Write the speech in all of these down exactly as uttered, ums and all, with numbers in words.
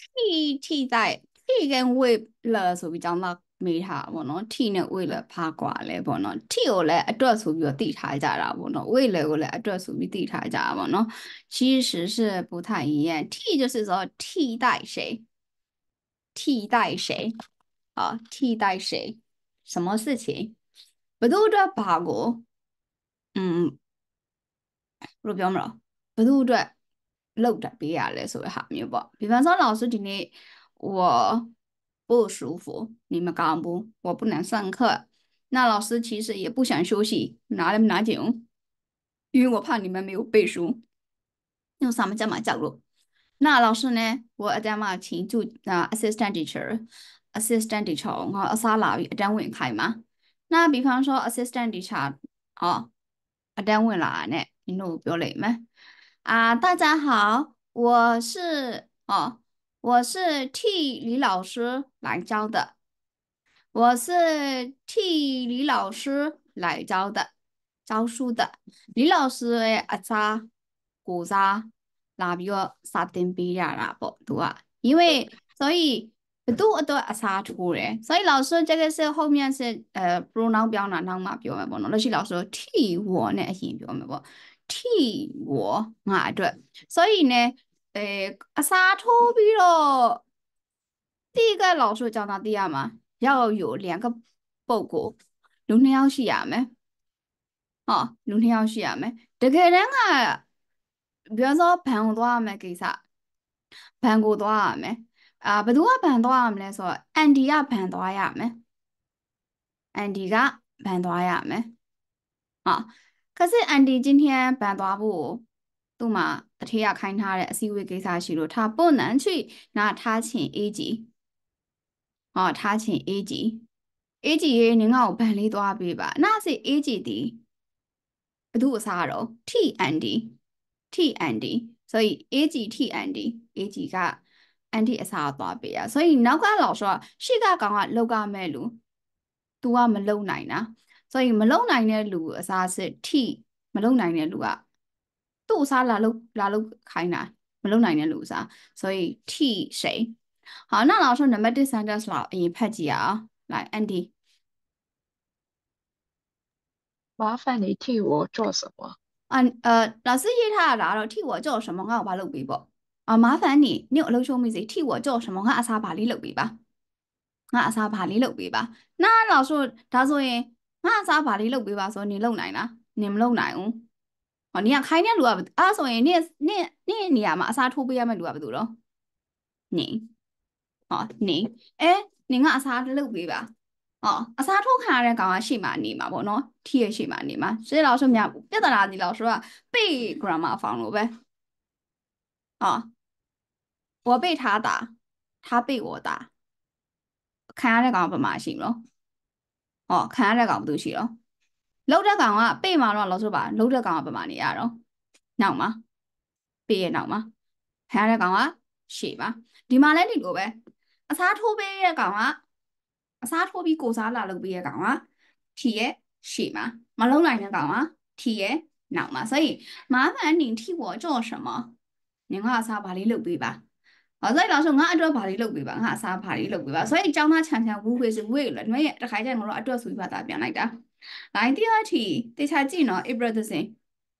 替替代替跟为了ဆိုပြီးကျောင်းသားမေးထားပါတော့替နဲ့为了ဘာကွာလဲပေါ့နော်替ကိုလည်းအတွက်ဆိုပြီးတော့သိထားကြတာပေါ့နော်为了ကိုလည်းအတွက်ဆိုပြီးသိထားကြတာပေါ့နော်其实是不太一样替就是说替代谁替代谁啊替代谁什么事情ဘယ်သူအတွက်ဘာကိုอืมဘယ်လိုပြောမလဲဘယ်သူအတွက်လောက်တာပေးရလဲဆိုတဲ့ဟာမျိုးပေါ့比方说老师今天我不舒服你们干不我不能上课那老师其实也不想休息拿来拿紧因为我怕你们没有背书用什么这么角度那老师呢我အတန်းမှာ請就啊 assistant teacher assistant teacher 我အစားလာပြီးအတန်းဝင်ခိုင်းမှာ那比方说 assistant teacher 哦အတန်းဝင်လာနဲ့你တို့ပြောလိုက်မယ်啊，大家好，我是哦，我是替李老师来教的，我是替李老师来教的，教书的。李老师诶，阿扎古扎拉比个沙丁比亚啦不，对吧？因为所以都都阿沙出嘞，所以老师这个是后面是呃 pronoun 表哪哪嘛表嘛不喏，那是老师替我呢先表嘛不，替我啊对，所以呢，呃阿沙出比咯。第一个老师教他第二嘛，要有两个报告，两天要写呀没？哦，两天要写呀没？这个人啊，比方说办过多少没给啥？办过多少没？啊，不多办多少没来说，安迪亚办多少没？安迪个办多少没？啊，可是安迪今天办多少不？对吗？他天要看他的 C V 给啥去了，他不能去，那他请 A 级。哦，他请 A 级，A 级你看我办理多少倍吧？那是 A 级的，不都啥咯？T and D，T and D，所以 A 级 T and D，A 级个 and D 啥多少倍啊？所以那个老说，是个讲啊，路个咩路，都啊没路难呐，所以没路难的路啥是 T，没路难的路啊，都啥拉路拉路开呐，没路难的路啥，所以 T 谁？好，那老师能不能第三个是老一拍几啊？来，Andy， 麻烦你替我做什么？ 啊呃，老师一他来了，替我做什么？我把录笔不？啊，麻烦你，你有录说没事？替我做什么？我阿萨把你录笔吧，我阿萨把你录笔吧。那老师他说耶，我阿萨把你录笔吧，说你录哪呢？你们录哪哦？哦，你要开念录啊？啊，所以你你你你呀嘛，阿萨出笔呀嘛录啊不读咯？你。哦，你，哎，你阿啥လုပ်ပေးပါ哦，အစားထိုးခံရတဲ့ကောင်ကရှေ့မှာနေမှာပေါ့နော်ထိရဲ့ရှေ့မှာနေမှာ所以老师များပြဿနာဒီ老师က背 grammar 放လို့ပဲ哦我被他打他被我打ခံရတဲ့ကောင်ကပမာရှိမလို့哦ခံရတဲ့ကောင်ဘာလို့ရှိတော့လှုပ်တဲ့ကောင်က背မှာတော့老师ပါလှုပ်တဲ့ကောင်ကပမာနေရတော့နောက်မှာ背ရဲ့နောက်မှာခံရတဲ့ကောင်ကရှေ့မှာဒီမှာလည်းဒီလိုပဲအစားထိုးပေးတဲ့ကောင်ကအစားထိုးပြီးကိုစားလာလုပ်ပေးတဲ့ကောင်ကထီရဲ့ရှေ့မှာမလုံးနိုင်တဲ့ကောင်ကထီရဲ့နောက်မှာ所以麻烦你替我做什么你ငါအစားဘာလေးလုပ်ပေးပါ好，所以老师，我按照法律录ပေးပါငါအစား法律录ပေးပါ所以教他常常误会是误会了因为这孩子我说按照属于把它变来的来第二题第三题呢 Ibra 的是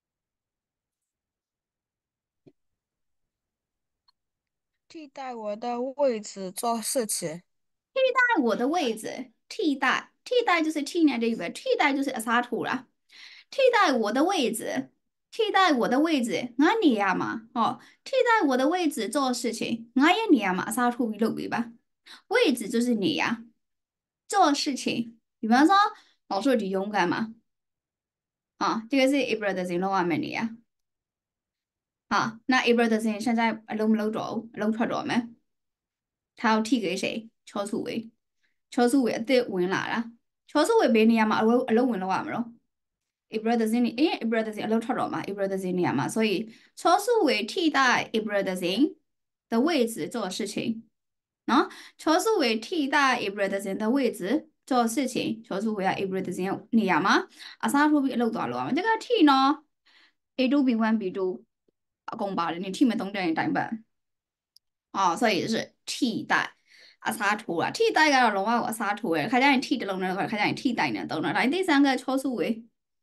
替代我的位置做事情。 在我的位置替代替代就是替呢这个替代就是အစားထိုး啦替代我的位置，替代我的位置，我你呀嘛，哦，替代我的位置做事情，我也你呀嘛，啥出一路对吧？位置就是你呀，做事情，比方说，老说你勇敢嘛，啊，这个是 Ibra 的形容话没你呀，啊，那 Ibra 的形现在搂没搂着，搂出着没？他要替给谁？乔楚伟，乔楚伟对ဝင်လာ啦，乔楚伟俾你呀嘛，အလုံးအလုံးဝင်လောက်ရမလို့。ibradazine 因为 ibradazine အလုပ်ထွက်တော့မှာ ibradazine နေရာမှာ所以超速为替代 ibradazine 的位置做事情喏超速为替代 ibradazine 的位置做事情超速为啊 ibradazine နေရာမှာအစားထိုးပြီးအလုပ်သွားလုပ်ရမှာတကယ်ထိနော် A 2 B 1 B 2အကုန်ပါတယ်နေထိမသုံးတဲ့အတိုင်းပဲ哦，所以是替代。အစားထိုးတာထိတိုက်ကတော့လုံးဝကိုအစားထိုးရယ်ခါကျရင်ထိတစ်လုံးနဲ့တော့ခါကျရင်ထိတိုက်နဲ့တုံးတာဒါ第三个超速为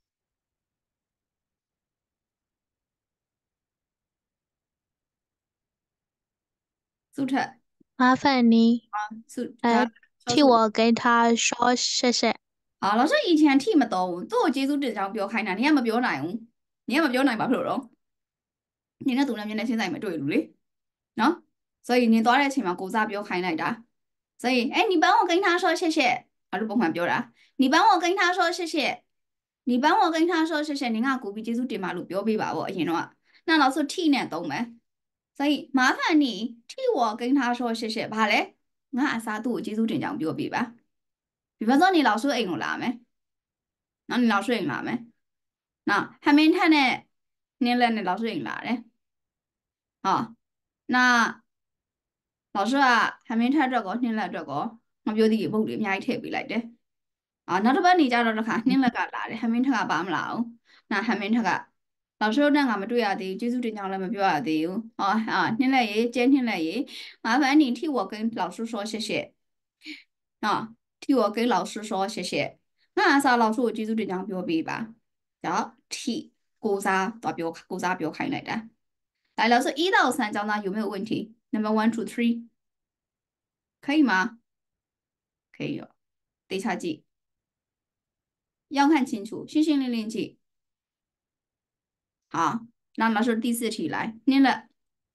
速特麻烦你， 速他呃，替超速我跟他说谢谢。 好老师以前ထိမတော်ဘူးသူ့ကိုကျေးဇူးတင်ကြောင်းပြောခိုင်းတာနင်ကမပြောနိုင်ဘူးနင်ကမပြောနိုင်ဘာဖြစ်လို့တော့နင်နဲ့သူနဲ့မျက်နှာချင်းဆိုင်မတွေ့ဘူးလေနော်所以နင်သွားတဲ့အချိန်မှာကိုစားပြောခိုင်းလိုက်တာ所以哎你帮我跟他说谢谢ဘာလို့ပုံမှန်ပြောတာ你帮我跟他说谢谢你帮我跟他说谢谢နင်ကကိုပြီးကျေးဇူးတင်ပါလို့ပြောပေးပါပေါ့အရင်တော့那老师替နဲ့သုံးမယ်所以麻烦你替我跟他说谢谢ဘာလဲငါအစားသူ့ကိုကျေးဇူးတင်ကြောင်းပြောပေးပါ比方说你老师အိမ်ကိုလာမယ်နော်你老师အိမ်လာမယ်နော်ဟမင်းထက်နဲ့နင်းလက်နဲ့老师အိမ်လာတယ်ဟော那老师ကဟမင်းထက်အတွက်ကောနှင်းလက်အတွက်ကောငါပြောသေးရေပုတ်တွေအများကြီးထည့်ပေးလိုက်တယ်အာနောက်တစ်ပတ်နေကြတော့တစ်ခါနှင်းလက်ကလာတယ်ဟမင်းထက်ကပါမလာဘူးနာဟမင်းထက်က老师တို့နဲ့ငါမတွေ့ရသေးဘူးကျေးဇူးတင်ကြောင်းလည်းမပြောရသေးဘူးဟောအာနှင်းလက်ရေကျဲနှင်းလက်ရေ麻烦你替我跟老师说谢谢နော်替我跟老师说谢谢ငါအစား老师ကိုကျေးဇူးတင်ကြောင်းပြောပေးပါကြောင့်替ကိုစားတော့ပြောကိုစားပြောခိုင်းလိုက်တာ来老师一到三教他有没有问题？Number one, two, three，可以吗？可以有。得查记，要看清楚，星星零零记。好，那老师第四题来，念了，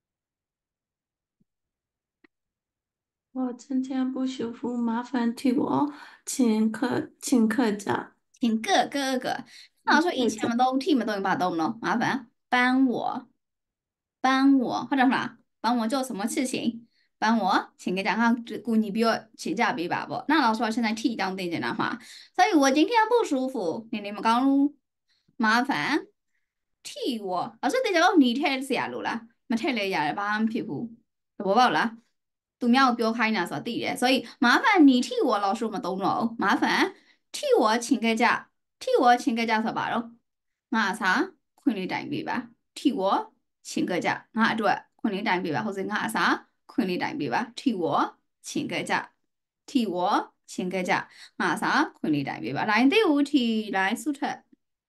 我今天不舒服，麻烦替我请客请客假。 请各个个。那老师以前们都替们都用把动了，麻烦帮我帮我或者什么帮我做什么事情？帮我请个假，哈，估你比我请假比吧不？那老师说现在替当对简单话，所以我今天不舒服，你你们刚录，麻烦替我。老师等下我你ထည့်เสียလို့လားမထည့်လဲရတယ်ဘာမှမဖြစ်ဘူးသဘောပေါက်လားသူများကိုပြောခိုင်းတာဆိုတာသိတယ်所以麻烦你替我老师မသုံးတော့ဘူး麻烦替我请个假替我请个假ဆိုပါတော့ငါအစားခွင့်လေးတိုင်ပေးပါ替我请个假ငါအတွက်ခွင့်လေးတိုင်ပေးပါဟုတ်စေငါအစားခွင့်လေးတိုင်ပေးပါ替我请个假替我请个假ငါအစားခွင့်လေးတိုင်ပေးပါ来第五题来苏特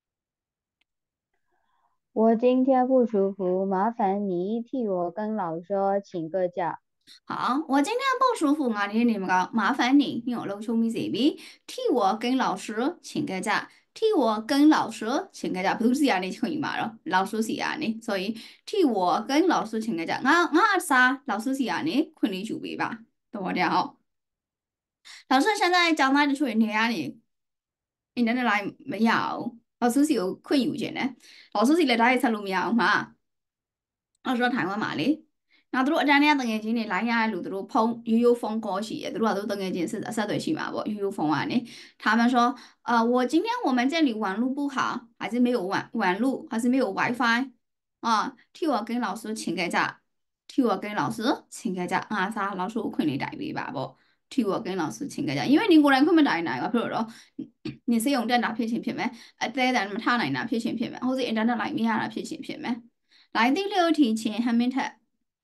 我今天不舒服，麻烦你替我跟老师请个假。 好，我今天不舒服，我你你们讲，麻烦你，你有漏兄弟姐妹，替我跟老师请个假，替我跟老师请个假，不是呀，你可以嘛咯，老师是呀你，所以替我跟老师请个假，我我啥老师是呀你，困你就背吧，懂我点好。老师现在教他的出题啊你，你那来没有？老师是有困有钱的，老师是来打一次路没有嘛？老师台湾嘛哩。နောက်သူတို့အတန်းထဲကတငယ်ချင်းတွေလိုင်းရတဲ့လူသူတို့ဖုန်းရိုးရိုးဖုန်းကောရှိတယ်သူတို့ကသူတငယ်ချင်းဆက်အဆက်အသွယ်ရှိမှာပေါ့ရိုးရိုးဖုန်းကနေ他们说呃我今天我们这里网络不好还是没有网网络还是没有 WiFi 啊替我跟老师请个假替我跟老师请个假啊啥老师ကိုခွင့်လေးတိုင်ပေးပါပေါ့替我跟老师请个假因为你ကိုယ်တိုင်ခွင့်မတိုင်နိုင်ဘူးဖြစ်လို့တော့你စရုံတက်တာဖြစ်ချင်းဖြစ်မယ်အသေးတန်မထားနိုင်တာဖြစ်ချင်းဖြစ်မယ်ဟိုစီအင်တာနက်လိုင်းမရတာဖြစ်ချင်းဖြစ်မယ်来第六题请韩明泰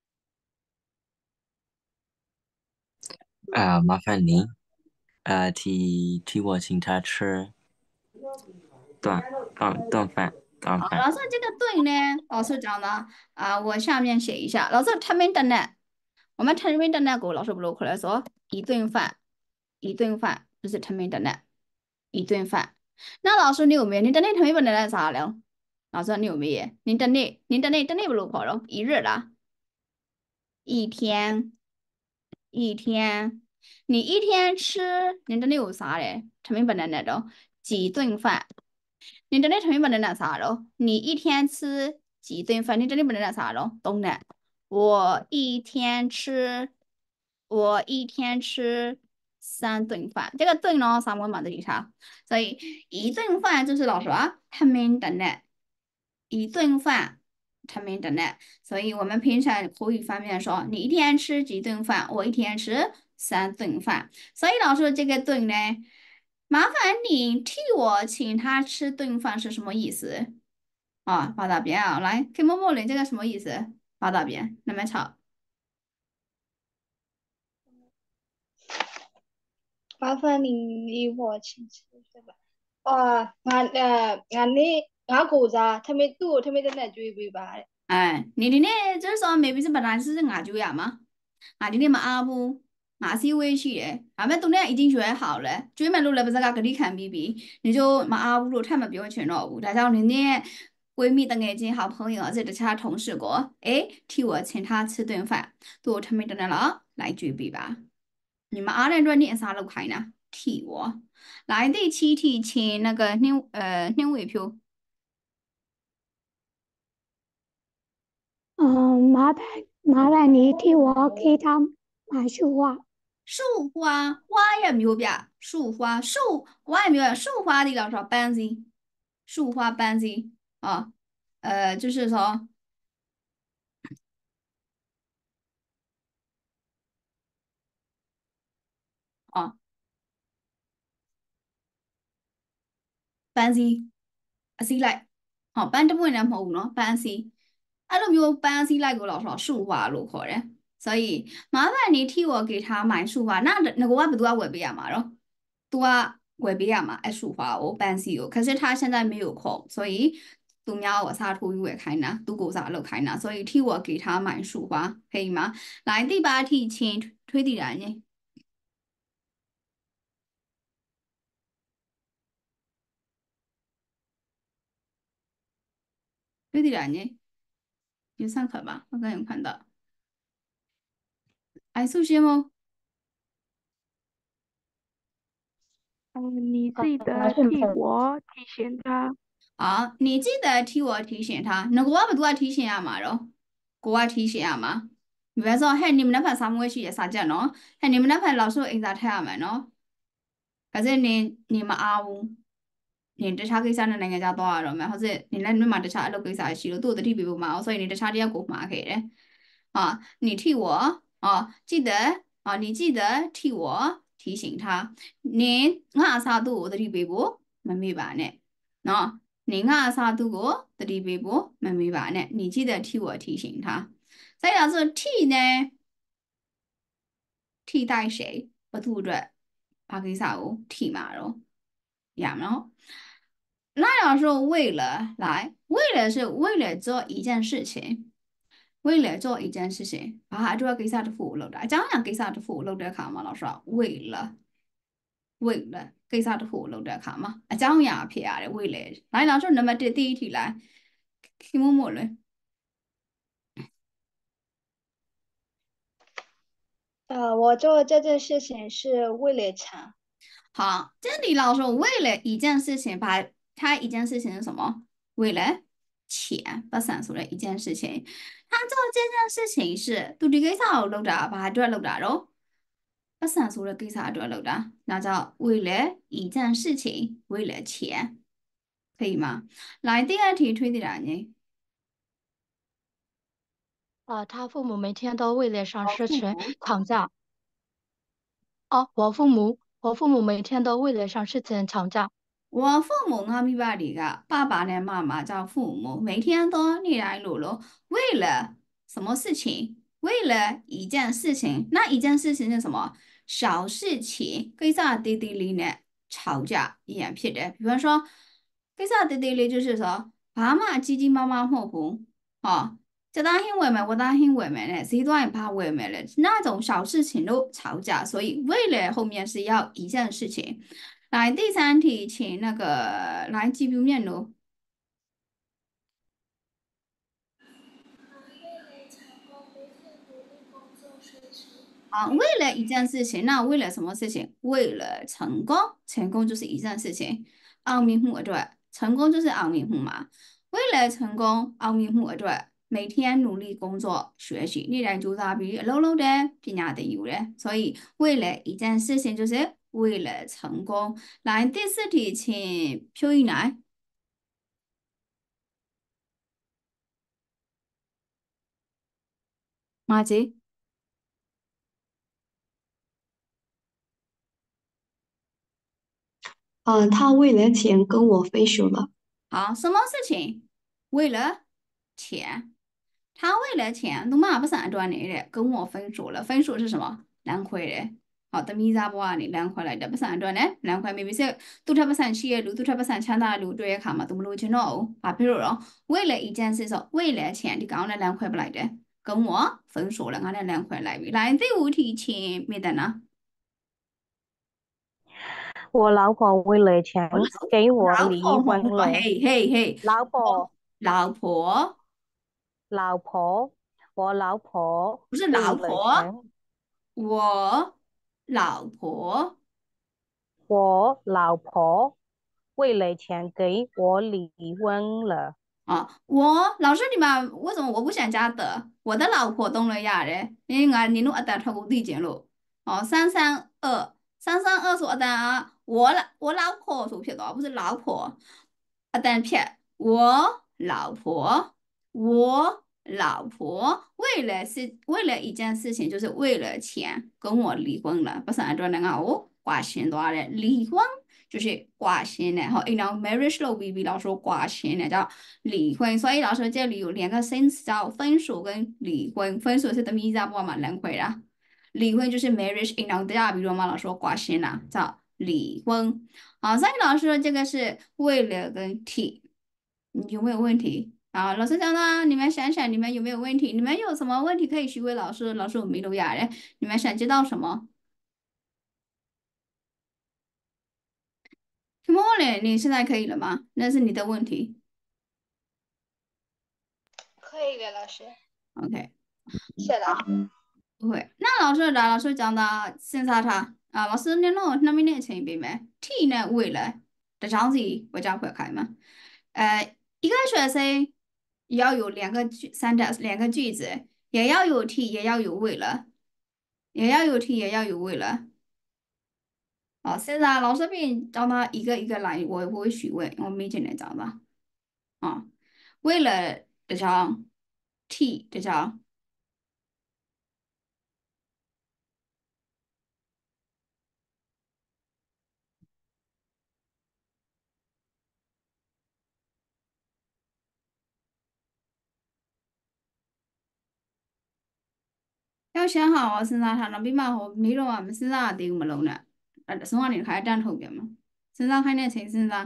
啊，麻烦您，呃，替替我请他吃顿顿顿饭，顿好， 饭。 老师这个对呢，老师讲的啊，我下面写一下。老师他们的呢，我们他们的那个老师不录过来说一顿饭，一顿饭就是他们的呢，一顿饭。那老师你有没有？你的那他们的那啥了？老师你有没有？你的那你的那的那不录过了？一日啦，一天，一天，你一天吃你的那有啥嘞？他们本来那种几顿饭。你真的成本能拿啥了？你一天吃几顿饭？你真的不能拿啥了？懂的。我一天吃，我一天吃三顿饭。这个顿呢，三个嘛的理查，所以一顿饭就是老师啊，他们的呢，一顿饭。他们的呢，所以我们平常口语方面说，你一天吃几顿饭？我一天吃三顿饭。所以老师这个顿呢，麻烦你替我请他吃顿饭是什么意思？啊，发大边啊，来，给默默领这个什么意思？发大边，那么吵。 麻烦你离我请吃对吧？啊，俺呃，俺那俺狗子啊，他们都他们在那追尾巴。 哎，你的呢？就是说，maybe 是本来是俺就呀嘛，俺的呢嘛阿布，俺是委屈的，俺们东西已经学好了，专门录了不是个给你看 B B，你就嘛阿布录他们比我全了不？大家你呢？闺蜜的眼睛，好朋友，这的其他同事过，哎，替我请他吃顿饭，都他们的那了，来举笔吧。你们阿人说念啥路开呢？替我来第七题，请那个另呃另位票。 嗯，麻烦麻烦你替我给他买束花。 树花花也没有别，树花树花也没有，树花的老说班子，树花班子啊，呃，就是说啊，班子啊，是来，好班都不会人跑喏，班子，啊，都没有班子来过老说树花路口的，所以麻烦你替我给他买树花，那那个我不都要我不要嘛咯，都要我不要嘛，爱树花我班子有，可是他现在没有空，所以。都喵我撒图也开呢，都狗撒路开呢，所以替我给他买束花，可以吗？来，第八题，请推地人呢？推地人呢？有上课吧？我刚有看到。哎，数学吗？ 嗯，你记呃， 得顺风替我提醒他。 啊，你记得替我提醒他，那个我不都要提醒啊嘛咯？我要提醒啊嘛。比方说，嘿，你们那边啥东西也啥讲喏？嘿，你们那边老师应该听我们喏。可是你你们阿乌。你တခြားကိစ္စနဲ့နိုင်ငံခြားသွားရတော့မယ်ဟုတ်စေ你လည်းမြန်မာတခြားအလုပ်ကိစ္စရှိလို့သူ့တတိပြဖို့မှာအောင်所以你တခြားတယောက်ကိုမှာခဲ့တယ်啊你替我啊记得啊你记得替我提醒他你ငါအစားသူ့ကိုတတိပေးဖို့မမေ့ပါနဲ့နော်你ငါအစားသူ့ကိုတတိပေးဖို့မမေ့ပါနဲ့你记得替我提醒他再讲是替呢替代谁ဘသူအတွက်ဘာကိစ္စကို替မှာတော့ရမှာနော်那要说为了来，为了是为了做一件事情，为了做一件事情，啊，就要给啥的服务了的，讲讲给啥的服务了的看嘛，老师啊，为了为了给啥的服务了的看嘛，啊，讲样偏啊的为了，来老师那么这第一题来，题目么了？ 呃，我做这件事情是为了钱。 好，这里老师为了一件事情，把他一件事情是什么？为了钱，把闪出了一件事情。他做这件事情是都这个啥လုပ်တာဘာအတွက်လုပ်တာတော့ပတ်စံဆိုတဲ့ကိစ္စအတွက်လုပ်တာ那叫为了一件事情为了钱可以吗来第二题推的人呢啊，他父母每天都为了上事情吵架。哦，我父母，我父母每天都为了上事情吵架。 我父母我မိဘတွေက爸爸နဲ့妈妈叫父母每天都逆来路咯为了什么事情为了一件事情那一件事情是什么小事情ကိစ္စသေးသေးလေးနဲ့吵架一樣ဖြစ်တယ်比方說ကိစ္စသေးသေးလေး就是說ဘာမှကြီးကြီးမားမားမဟုတ်ဘူးဟောကြသားဟင်းဝယ်မယ်ဝသားဟင်းဝယ်မယ်နဲ့ဈေးသွားရင်ဘာဝယ်မယ်လဲ那種小事情都吵架所以為了後面是要一件事情来第三题，请那个来记表面喽。啊，为了一件事情，那为了什么事情？为了成功，成功就是一件事情。အောင်မြင်မှုအတွက်成功就是အောင်မြင်မှု嘛。为了成功，အောင်မြင်မှုအတွက်每天努力工作学习，နေ့တိုင်းကြိုးစားပြီးအလုပ်လုပ်တယ်ပညာသင်ယူတယ်。所以为了一件事情就是为了成功。来第四题，请표一来。马姐。 呃，他为了钱跟我分手了。 好，什么事情？为了钱。他为了钱，都嘛不是按照你的，跟我分手了。分手是什么？难亏的。 ဟောသမီးစားဘွားကနေလမ်းခွဲလိုက်တယ်ပတ်စံအတွက်နဲ့လမ်းခွဲမိပြီစက်သူ့ထက်ပတ်စံရှိရဲ့လူသူ့ထက်ပတ်စံချမ်းသာတဲ့လူတွေ့ရဲ့အခါမှာသူမလို့ချင်တော့ဘူးဘာဖြစ်လို့တော့为了一件事ဆို为了钱ဒီကောင်နဲ့လမ်းခွဲပလိုက်တယ်跟我分手了ငါနဲ့လမ်းခွဲလိုက်ပြီ来第五题请灭灯啊我老婆为了钱我给我老离婆婚了。 嘿嘿嘿老婆， 老婆老婆，我老婆不是为了老婆钱， 我老婆我老婆为了钱给我离婚了。 啊，我老师你们为什么我不想加的？我的老婆懂了呀嘞，因为俺你弄阿达超过对见了。哦，三三二三三二说阿达啊，我老我老婆说撇的，不是老婆，阿达撇我老婆，我老婆为了是为了一件事情，就是为了钱跟我离婚了，不是按照那个我挂钱多少的离婚。就是挂心的，好，然后 marriage 咯 ，B B 老说挂心的叫离婚，所以老师这里有两个 sense 叫分手跟离婚，分手是等于在不嘛两回啦，离婚就是 marriage，然后第二比如嘛老说挂心啦，叫离婚。好，所以老师说这个是为了跟 T，你有没有问题？啊，老师讲呢，你们想想你们有没有问题？你们有什么问题可以去问老师，老师我没留下来，你们想知道什么？什么嘞？你现在可以了吗？那是你的问题。 可以的，老师。 OK， 是的。 不会。那老师来，老师讲的先杀他啊，老师你弄那么年轻别没？T 呢为了这样子我讲会开吗？呃，一个学生要有两个句 sentence 两个句子，也要有 T，也要有为了，也要有 T，也要有为了。好，现在老师边教他一个一个来，我我会询问，我没进来讲的啊。为了这张 T 这张。要想好啊，စဉ်းစားထားတော့ပြီးမှဟိုမင်းတို့ကမစဉ်းစားရသေးဘူးမလုံးနဲ့အဲ့အဆုံးကနေတစ်ခါတန်းထုတ်ပြန်မှာစဉ်းစားခိုင်းတဲ့အချိန်စဉ်းစား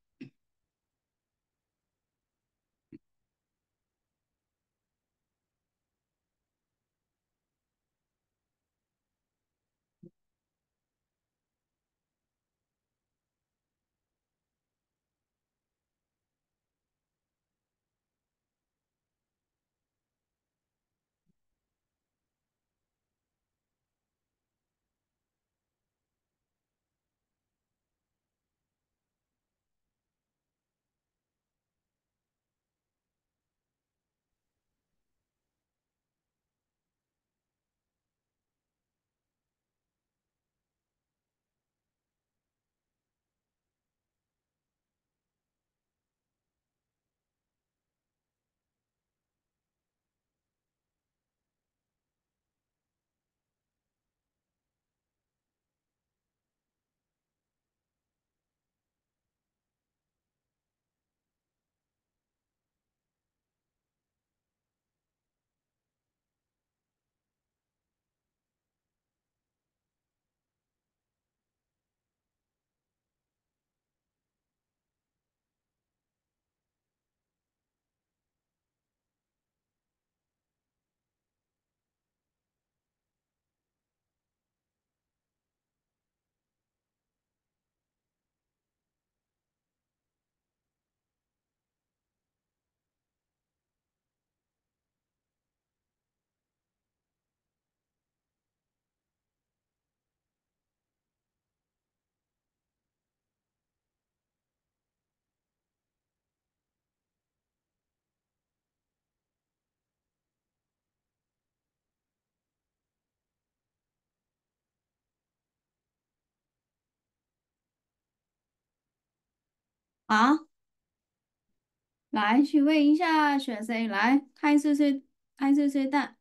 啊，来去问一下选谁来开碎碎开碎碎蛋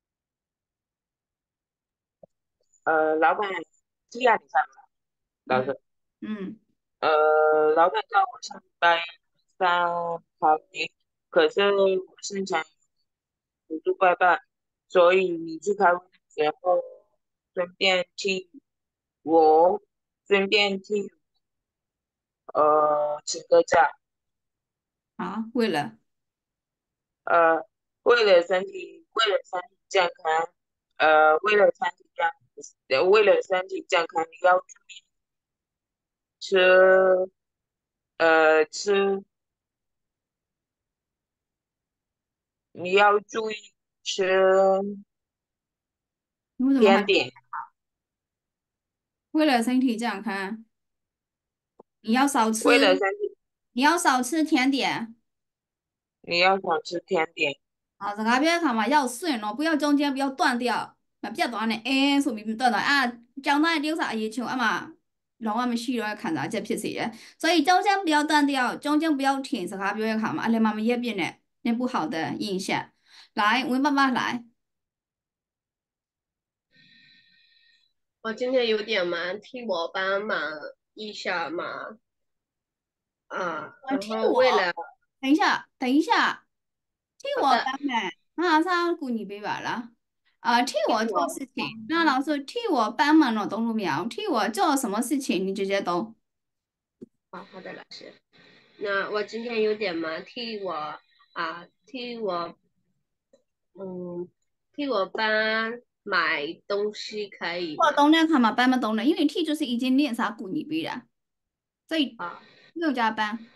呃，老板，这样你上老嗯师， 嗯呃，老板叫我上礼拜三考勤，可是我现在辅助外办，所以你去开会的时候顺便去我顺便替呃请个假， 好，为了呃，为了身体，为了身体健康，呃，为了身体健，呃，为了身体健康，你要注意吃，呃，吃，你要注意吃你为什么还甜点， 为了身体健康，你要少为了吃， 身体， 你要少吃甜点。 你要少吃甜点， 啊，这个边看嘛，要顺咯，不要中间不要断掉，那别断的，哎，说明断了啊，将来丢啥也就啊嘛，让我们需要看到这屁事的，所以中间不要断掉，中间不要停，这个边看嘛，啊，你慢慢也变的，那不好的印象。来，我妈妈来， 我今天有点忙，替我帮忙一下嘛。啊， 呃，替然后我， 为了等一下，等一下，替我好的， 帮忙，马上顾你别完了。啊，替我做替我事情，那老师替我帮忙了，懂了没有？替我做什么事情，你直接懂。 啊，好的，老师。那我今天有点忙，替我啊，替我嗯，替我帮买东西可以吗？ 我懂了，看嘛，班嘛懂了，因为 T 就是已经练啥古语背了，所以啊， 没有加班。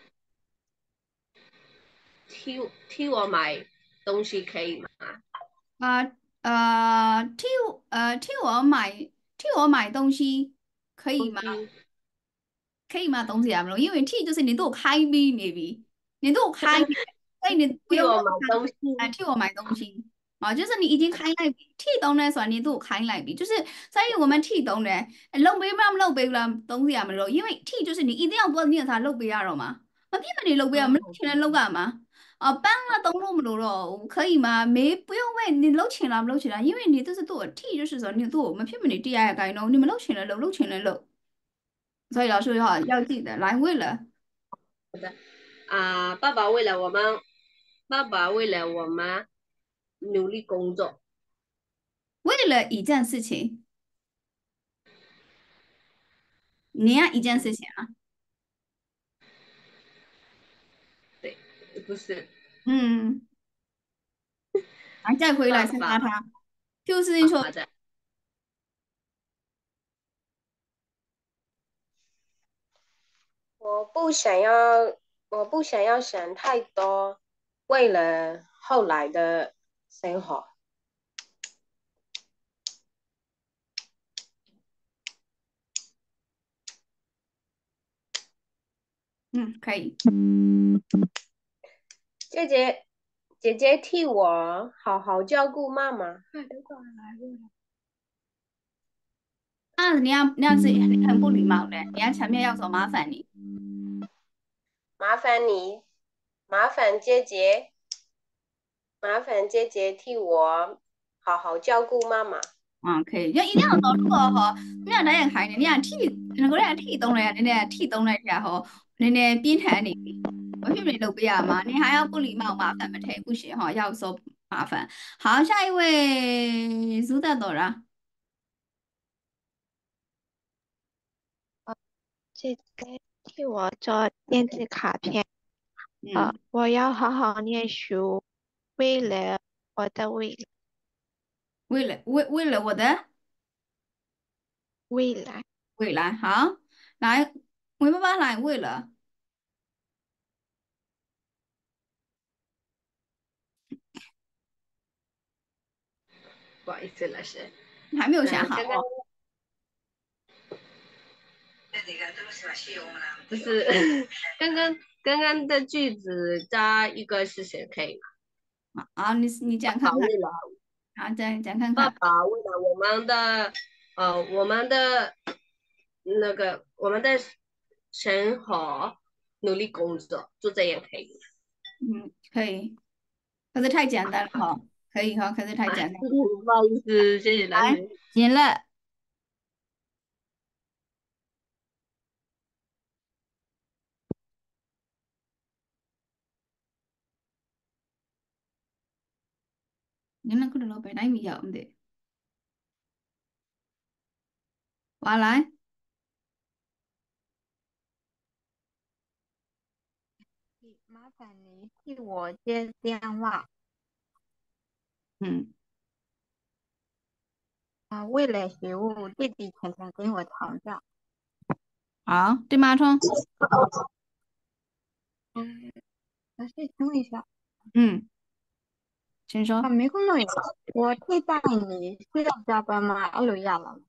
替替我买东西可以吗？ 啊呃替呃替我买替我买东西可以吗？ 东西可以吗？东西啊，因为 T 就是你都开咪那边，你都开咪，所以你不用问替我买东西他，啊，替我买东西啊，就是你已经开那笔，T 懂的算你都开那笔，就是所以我们 T 懂的，漏杯嘛漏杯了，东西啊没漏，因为 T 就是你一定要多你才漏杯啊了嘛，那偏偏你漏杯啊，没漏钱来漏干嘛？啊，搬了东漏不漏了，可以吗？没不用问你漏钱了不漏钱了，因为你都是多 T 就是说你多，我们偏偏你 D I 该漏，你们漏钱了漏漏钱了漏。所以老师哈要记得来为了啊，爸爸为了我们，爸爸为了我们努力工作。 为了一件事情，你要一件事情啊， 对，不是嗯，啊再回来爸爸。 先答他，就是你好说好的，我不想要，我不想要想太多，为了后来的生活。 嗯可以， 姐姐，姐姐替我好好照顾妈妈。 啊你要你要是你很不礼貌的，你要前面要说麻烦你， 麻烦你，麻烦姐姐，麻烦姐姐替我好好照顾妈妈。 啊可以，要一定要说如果哈，你要那样看的，你要剃，那个人剃动了呀，你那剃动了然后你那边台里，我是不是都不要嘛？你还要不礼貌麻烦嘛？太不行哈，要说麻烦。好，下一位苏大朵了， 姐姐替我做电子卡片。呃， 嗯。 我要好好念书，为了我的未来。 为了为为了我的未来， 未来，好，来，我爸爸来，为了不好意思，老师。 还没有想嗯，刚刚好哦， 不是刚刚刚刚的句子加一个是谁可以吗？ 啊，你你讲看看， 爸爸为了啊，再讲看爸看， 爸为了我们的呃我们的那个我们的生活努力工作，就这样可以吗？ 嗯，可以，可是太简单了哈，可以哈，可是太啊， 简单， 不好意思，谢谢老来， 师。 行了，你们可能老板那米要唔得，话来， 你替我接电话嗯， 啊，为了食物，弟弟常常跟我吵架。 好，对马冲， 嗯，我再等一下， 嗯，请说。 啊，没空弄呀。我替代你需要加班吗？哎，累呀了。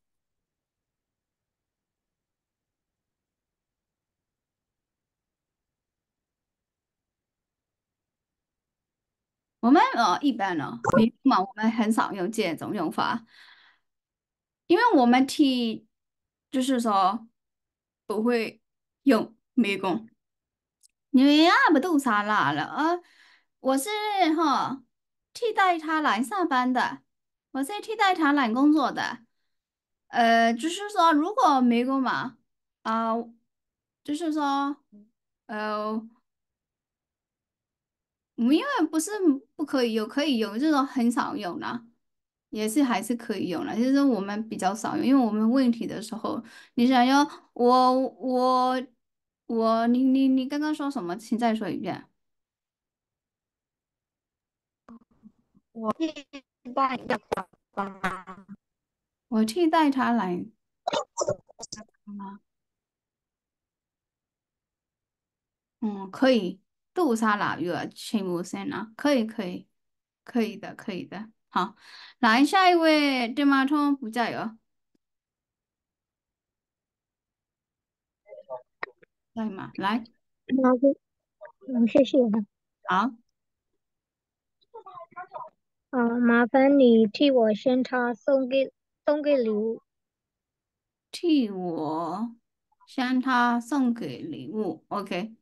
我们呃一般呢，美工嘛，我们很少用这种用法，因为我们替就是说不会用美工。你呀，不都啥啦了？呃，我是哈替代他来上班的，我是替代他来工作的。呃，就是说，如果美工嘛，啊、就是说，呃，我们因为不是不可以用，可以用，就是说很少用啦，也是还是可以用的，就是我们比较少用，因为我们问题的时候，你想要我我我，你你你刚刚说什么？请再说一遍。 我替代你要加班吗？ 我替代他来吗？嗯，可以，杜莎拉月请无线啊，可以可以可以的可以的。好，来下一位对马通不加油，下一嘛，来， 好的，嗯，谢谢。 好， 啊，麻烦你替我先插送给送给礼物。 替我向他送给礼物，OK。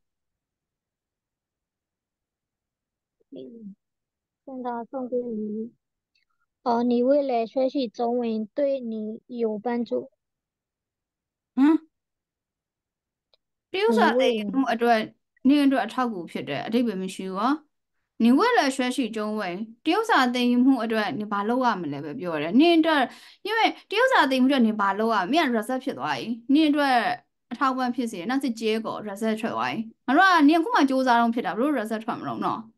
嗯，向他送给礼物。哦，你为了学习中文对你有帮助。 嗯。比如说，对， 你为了我这你这炒股票的，这边没学过。你为了学习中文，丢啥等于我这你把路啊没来不表的，你这因为丢啥等于这你把路啊没热色皮多哎，你这炒股票是那是结果热色出来，他说你干嘛就这种皮的，不是热色传不拢呢？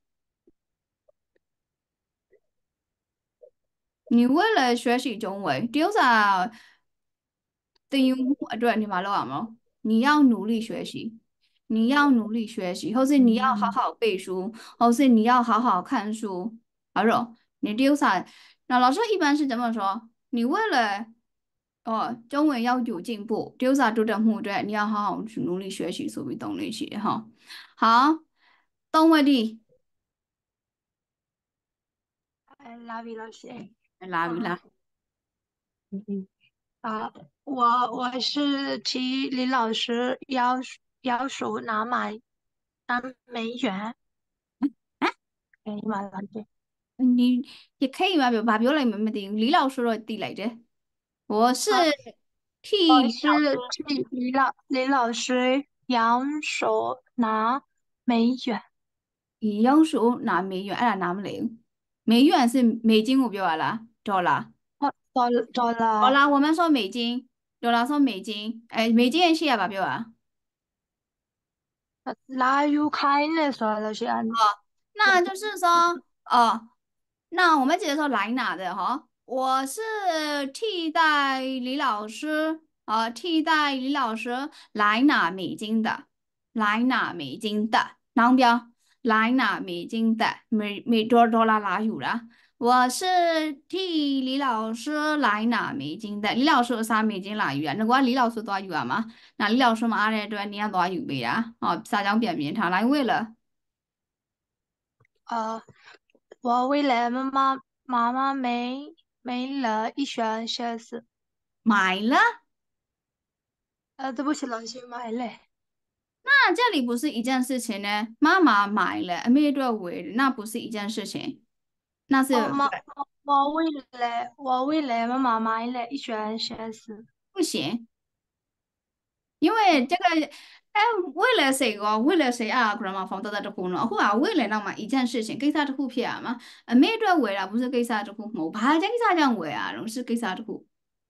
你为了学习中文，丢啥等于我这你把路啊吗？你要努力学习。你要努力学习，或是你要好好背书，或是你要好好看书。好了，你丢啥？那老师一般是怎么说？你为了哦中文要有进步，丢啥都等目对，你要好好去努力学习，所谓动力学哈。好，动物的哎，蜡笔老师，啊， 哪里啦？ 嗯嗯啊，我我是替李老师要要求拿买三美元给马老师。 你也可以嘛，表把表来没没的，李老师的地来着。我是啊， 替李我是老师替李老李老师要求拿美元。 以要求拿美元，哎，拿不了。美元是美金，我表完了，懂了。 我到到了， 好啦，我们说美金，有啦说美金，哎，美金也写吧，表啊。 那有开的说了是按那就是说，哦，那我们直接说来拿的哈。我是替代李老师，呃，替代李老师来拿美金的，来拿美金的，哪标？来拿美金的，美美多多啦啦有啦。我是替李老师来拿美金的，李老师有啥美金来源？那我李老师多少元嘛？那李老师嘛，阿来对，你要多少有没呀？哦，撒张扁面他来为了。 呃，我为了妈妈妈妈买买了一双鞋子。 买了， 呃，对不起，老师买了。 那这里不是一件事情呢？妈妈买了，没多为，那不是一件事情，那我妈是对我为了我为了妈妈买了一双鞋子。 不行，因为这个，哎，为了谁个？为了谁啊？grandma 放到这户呢？或啊，为了那么一件事情，给啥子户骗啊嘛？呃，没多为了，不是给啥子户，冇怕这给啥讲为啊？拢是给啥子户？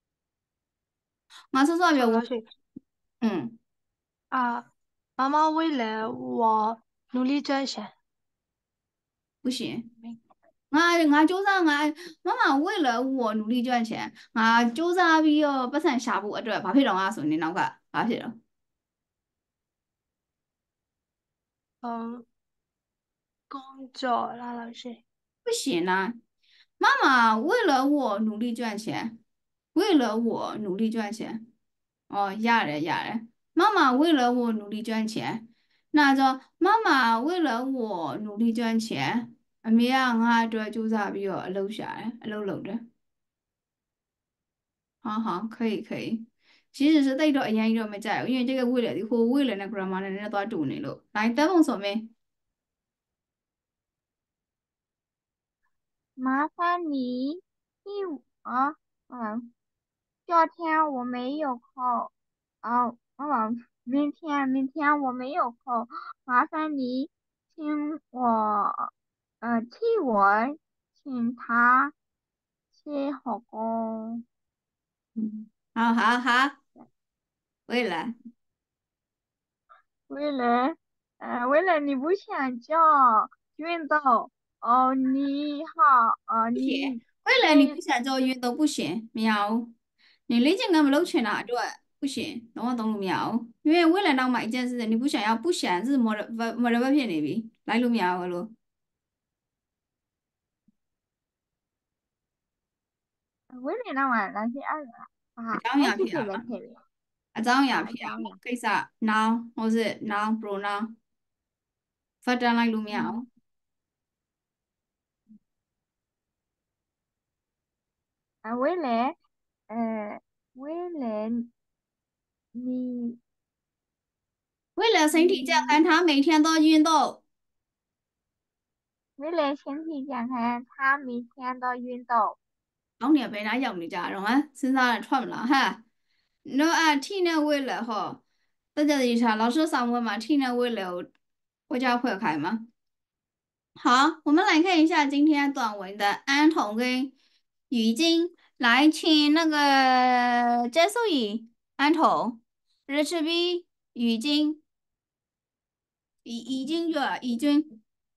马上说表我， 好，老师嗯， 啊，妈妈为了我努力赚钱。 不行。俺俺就是俺妈妈为了我努力赚钱，俺就是阿比哦，不想下步这把屁让俺送你那个，阿屁了。 嗯，工作啦，老师。 不行啊，妈妈为了我努力赚钱，为了我努力赚钱。哦，压人压人，妈妈为了我努力赚钱，那就妈妈为了我努力赚钱，အမေကငါအတွက်ကြိုးစားပြီးတော့အလုပ်ရှာတယ်အလုပ်လုပ်တယ်好好可以可以其实是带着一样一种没在因为这个为了的或为了那 grammar 呢人家都要读你了来登封说明麻烦你替我，嗯，昨天我没有空，哦，嗯，明天明天我没有空，麻烦你请我，呃，替我请他吃火锅。 嗯，好好好，为了为了，呃，为了你不想叫运动，哦，你好，呃， 不行， 你为了你不想做运动不行，喵，你理解我们都去哪对？不行，等我懂了喵，因为为了让买一件事情，你不想要不想是没得不没得不骗你比，来路喵个路， 为了那晚那些二啊， 张我是牙骗了， 这个特别啊张牙啊， 骗了， 这样， 可以啥？now 或是 now bro now，发展来路喵， 嗯，啊，为了，呃，为了你为了身体健你康，他每天都运动。 为了身体健康，他每天都运动。 အောင်နေပဲနားရောက်နေကြတော့ဟမ်စဉ်းစားရထွက်မလားဟမ်နော်啊ထိနဲ့ဝိလေဟော大家一查老师上问嘛ထိနဲ့ဝိလေ我家会开吗好我们来看一下今天短文的安童跟语境来请那个接受语安童日赤壁语境已已经就已经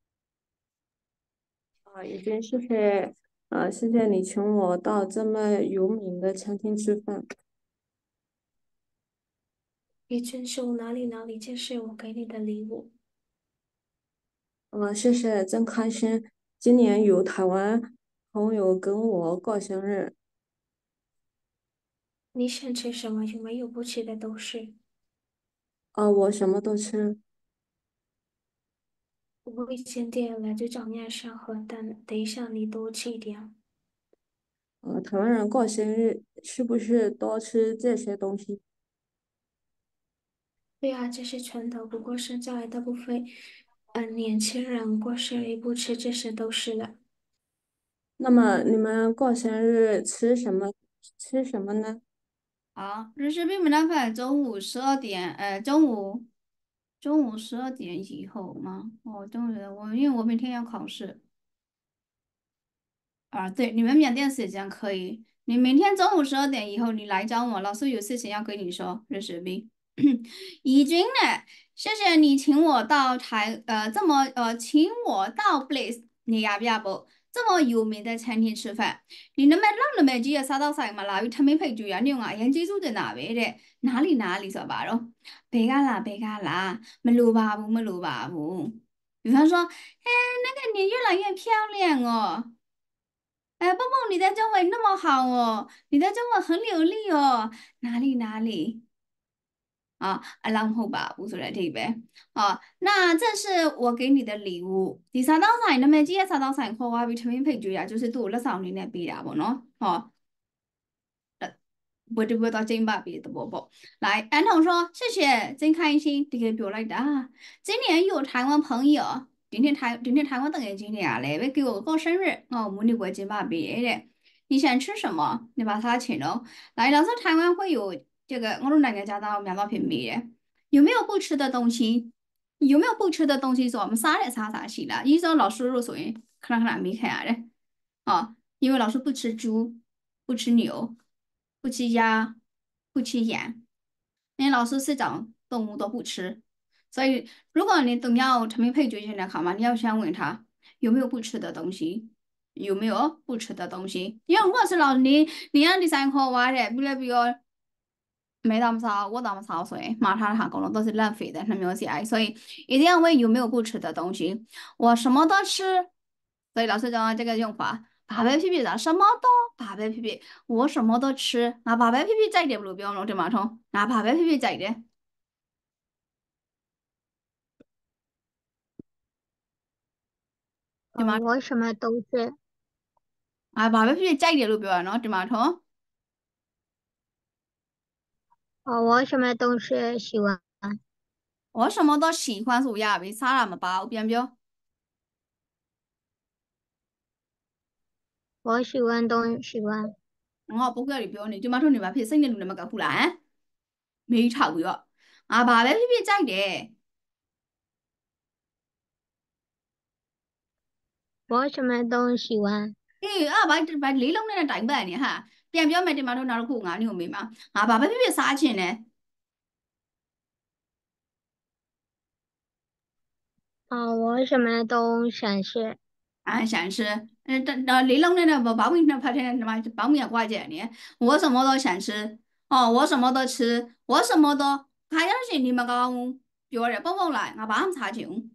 啊，已经谢谢，呃，谢谢你请我到这么有名的餐厅吃饭。 也真是我哪里哪里见识我给你的礼物。 呃，谢谢，真开心。今年有台湾朋友跟我过生日， 你想吃什么？有没有不吃的都是。 呃，我什么都吃。 我已经点了这种面上和蛋，等一下你多吃一点。 呃，台湾人过生日是不是多吃这些东西？ 对啊，这是传统，不过现在大部分呃年轻人过生日不吃这些都是了。 那么你们过生日吃什么？吃什么呢？ 好，日式并没安排中午十二点，呃，中午中午十二点以后吗？哦，中午我因为我明天要考试啊，对，你们缅甸时间可以，你明天中午十二点以后你来找我，老师有事情要跟你说，日式并。怡君呢？谢谢你请我到台，呃，这么呃，请我到 Place，你要不要不？这么有名的餐厅吃饭，你能不能让你们几个杀到赛马拉与他们配酒呀？你用啊，人记住在哪边的？哪里哪里说吧咯？别干啦，别干啦，没录吧不，没录吧不。比方说，哎，那个你越来越漂亮哦。哎，蹦蹦，你的中文那么好哦，你的中文很流利哦，哪里哪里？啊，阿拉姆吧，无所谓这边。啊，那这是我给你的礼物。第三道菜，那么今天三道菜和我比成品配角呀，就是多了少年的比啦不喏，哦。我这不到金巴比的宝宝，来，安童说谢谢，真开心，这个表来的啊。今年有台湾朋友，今天台今天台湾等人今天啊来为给我过生日，哦，模拟过金巴比的。你想吃什么？你把它请了。来，老师台湾会有这个，我们两个家到两道品比的，有没有不吃的东西？有没有不吃的东西？说我们啥来啥啥去了？一说老师入属于可能可能没看啊的，哦，因为老师不吃猪，不吃牛。不吃鸭，不吃羊，连老师是讲动物都不吃， 所以如果你等要成为配角进来考嘛，你要先问他有没有不吃的东西，有没有不吃的东西。因为如果是老你你让第三科挖的，比如比如没那么少，我那么少岁，马他他可能都是浪费的，那没有爱，所以一定要问有没有不吃的东西。我什么都吃，所以老师讲这个用法，白白屁屁的什么都白白屁屁，我什么都吃，那白白屁屁在的不标了，对吗？冲，那白白屁屁在的，对呃， 吗？ 我什么都是， 啊，白白屁屁在的不标了，对吗？冲， 呃，我什么都是喜欢， 我什么都喜欢是呀，为啥那么包标标？ 我喜欢都喜欢， 我不会里标呢，对吗？冲，你把屁生的那么个胡乱，没吵过，啊，白白屁屁在的。 我什么都喜欢， 诶啊，把把理论那大白呢哈，变表没得嘛头哪儿苦啊，你有没嘛？啊，爸爸偏偏撒钱呢？ 啊、我什么都想吃， 啊，像是，嗯，那那理论的那不报名那拍天他妈报名要花钱呢？我什么都想吃，哦，我什么都吃，我什么都，还要是你们讲，别人帮我来，我帮他们查钱。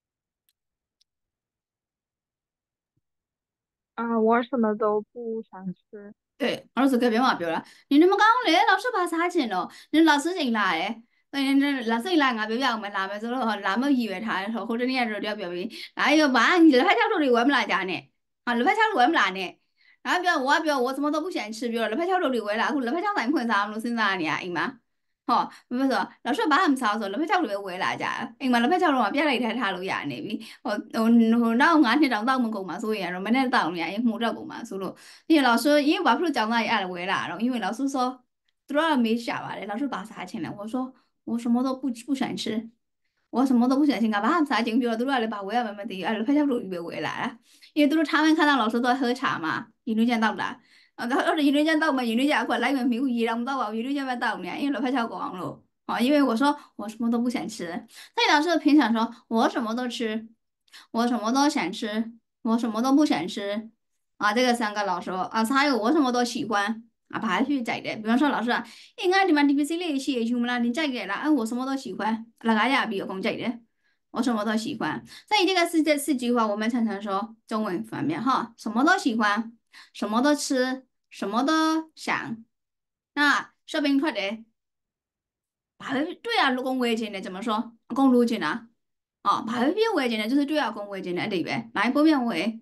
啊，我什么都不想吃。 对，老师改变嘛，表了。你那么讲嘞，老师把啥钱了？你老师进来，那那老师进来，俺表表我们那么走了哈，那么以为他说或者你也是要表明，那要完，你二派敲头的为什么来家呢？啊，二派敲头为什么来呢？然后表我表我什么都不嫌吃，表二派敲头的为来，二派敲头碰啥么事啥呢？应吗？好，不是说老师把他们操作，二派敲头为来家，因为二派敲头嘛，别来台他路呀那边，我我我那我俺天长到门口嘛，所以然后没那到呀，也没照顾嘛，所以。因为老师，因为我不是讲那也按回来了，因为老师说，多少没下吧的，老师把啥钱了？我说我什么都不不想吃，我什么都不想吃，俺把啥钱表都来了，把回来慢慢的，哎，拍下录预回来了，因为都是他们看到老师都在喝茶嘛，一路见到的，啊，然后一路见到嘛，一路见过来面没有一样到啊，一路见不到呢，因为拍下光了。啊，因为我说我什么都不想吃，那老师平常说我什么都吃，我什么都想吃，我什么都不想吃，啊，这个三个老师啊，还有我什么都喜欢啊，排序在的。比方说老师啊，应该你们 D B C 练习什么啦？你在给了，哎，我什么都喜欢，那个也比较公在的，我什么都喜欢。所以这个是这四句话，我们常常说中文方面哈，什么都喜欢，什么都吃，什么都想。那说明出的，排对啊，公为经的怎么说？公路经啊，哦，排序为经的就是对啊，公为经的对不对？来，不变为。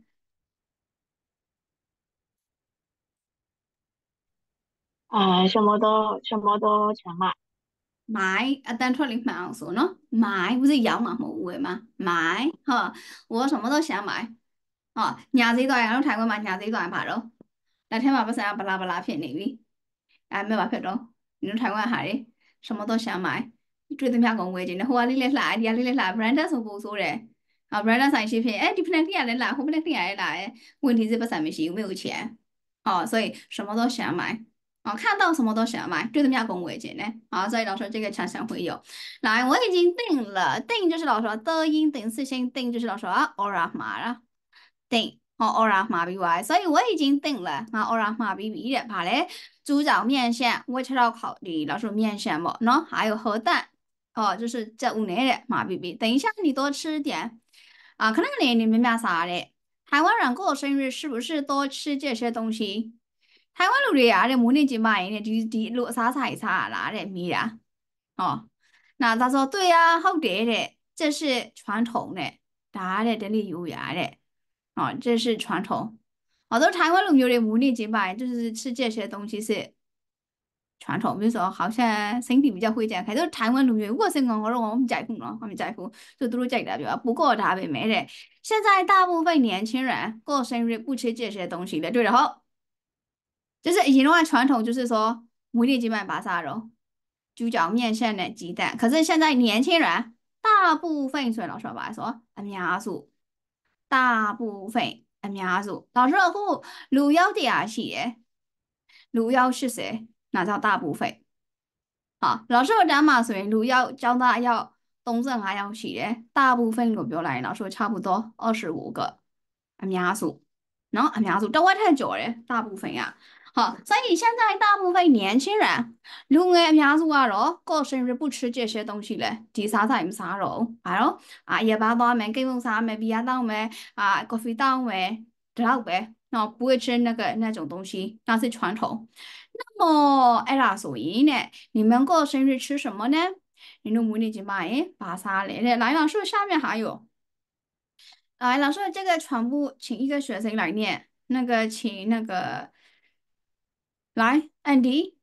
啊，什么都什么都想买。 买啊，单纯零买说呢，买不是要嘛，冇会嘛，买哈，我什么都想买，哦，伢子一段，然后台湾嘛，伢子一段爬咯，那天嘛不是要巴拉巴拉片那里，啊，没办法咯，你们台湾还的，什么都想买，最怎么样讲为真的，我你来来，你来来，不然他说不说的，啊，不然他上视频，哎，你不能听人来，我不能听人来，问题是不上面是有没有钱，哦，所以什么都想买。哦，看到什么都想买，对他们家恭维姐呢。啊，所以老师这个常常会有。来，我已经定了，定就是老师的音定四星，定就是老师啊，ora 嘛了，定哦，ora 嘛 b y，所以我已经定了啊，ora 嘛 b b 的，怕嘞，猪脚面线，我吃到烤的，老师面线不？喏，还有核蛋，哦，就是这五类的嘛 b b，等一下你多吃点啊，可能你你们家啥的，台湾人过生日是不是多吃这些东西？台湾လူတွေကတဲ့မိုးနေ့ကျင်းပရင်တဲ့ဒီဒီလိုအစားအစာတွေစားရလားတဲ့မိတာ哦那他说对呀ဟုတ်တယ်တဲ့这是传统的ဒါတဲ့ဓလေ့ရိုးရာတဲ့哦这是传统好多台湾လူမျိုးတွေမိုးနေ့ကျင်းပရင်就是吃这些东西是传统，比如说好像身体比较会健康，都是台湾လူမျိုး，我是我我说我们在乎咯，我们在乎，就都是这个对吧？不过他们没的，现在大部分年轻人过生日不吃这些东西的，对然后。就是以前的话传统就是说母力鸡蛋巴沙肉、猪脚面线的鸡蛋，可是现在年轻人大部分，所以老师话说，阿များ數，大部分阿များ數，老師傅路優啲啊是，路優是誰？那叫大部分。好，老師傅講嘛，所以路優教大要东正还要写的，大部分我表来老师差不多二十五个，阿များ數，然后阿များ數都會太久了，大部分呀。好，所以现在大部分年轻人，如果阿များ數啊咯，過生日不吃这些東西嘞，第啥啥唔啥咯，係咯，啊夜巴當咩，雞公啥咩，比亞當咩，啊咖啡當咩，知道呗？哦，不會吃那個那種東西，那是傳統。那麼，哎啦，所以呢，你們過生日吃什麼呢？你弄母你去買巴沙嘞，来老师下面还有，来老师这个全部请一个学生来念，那个请那个来安迪。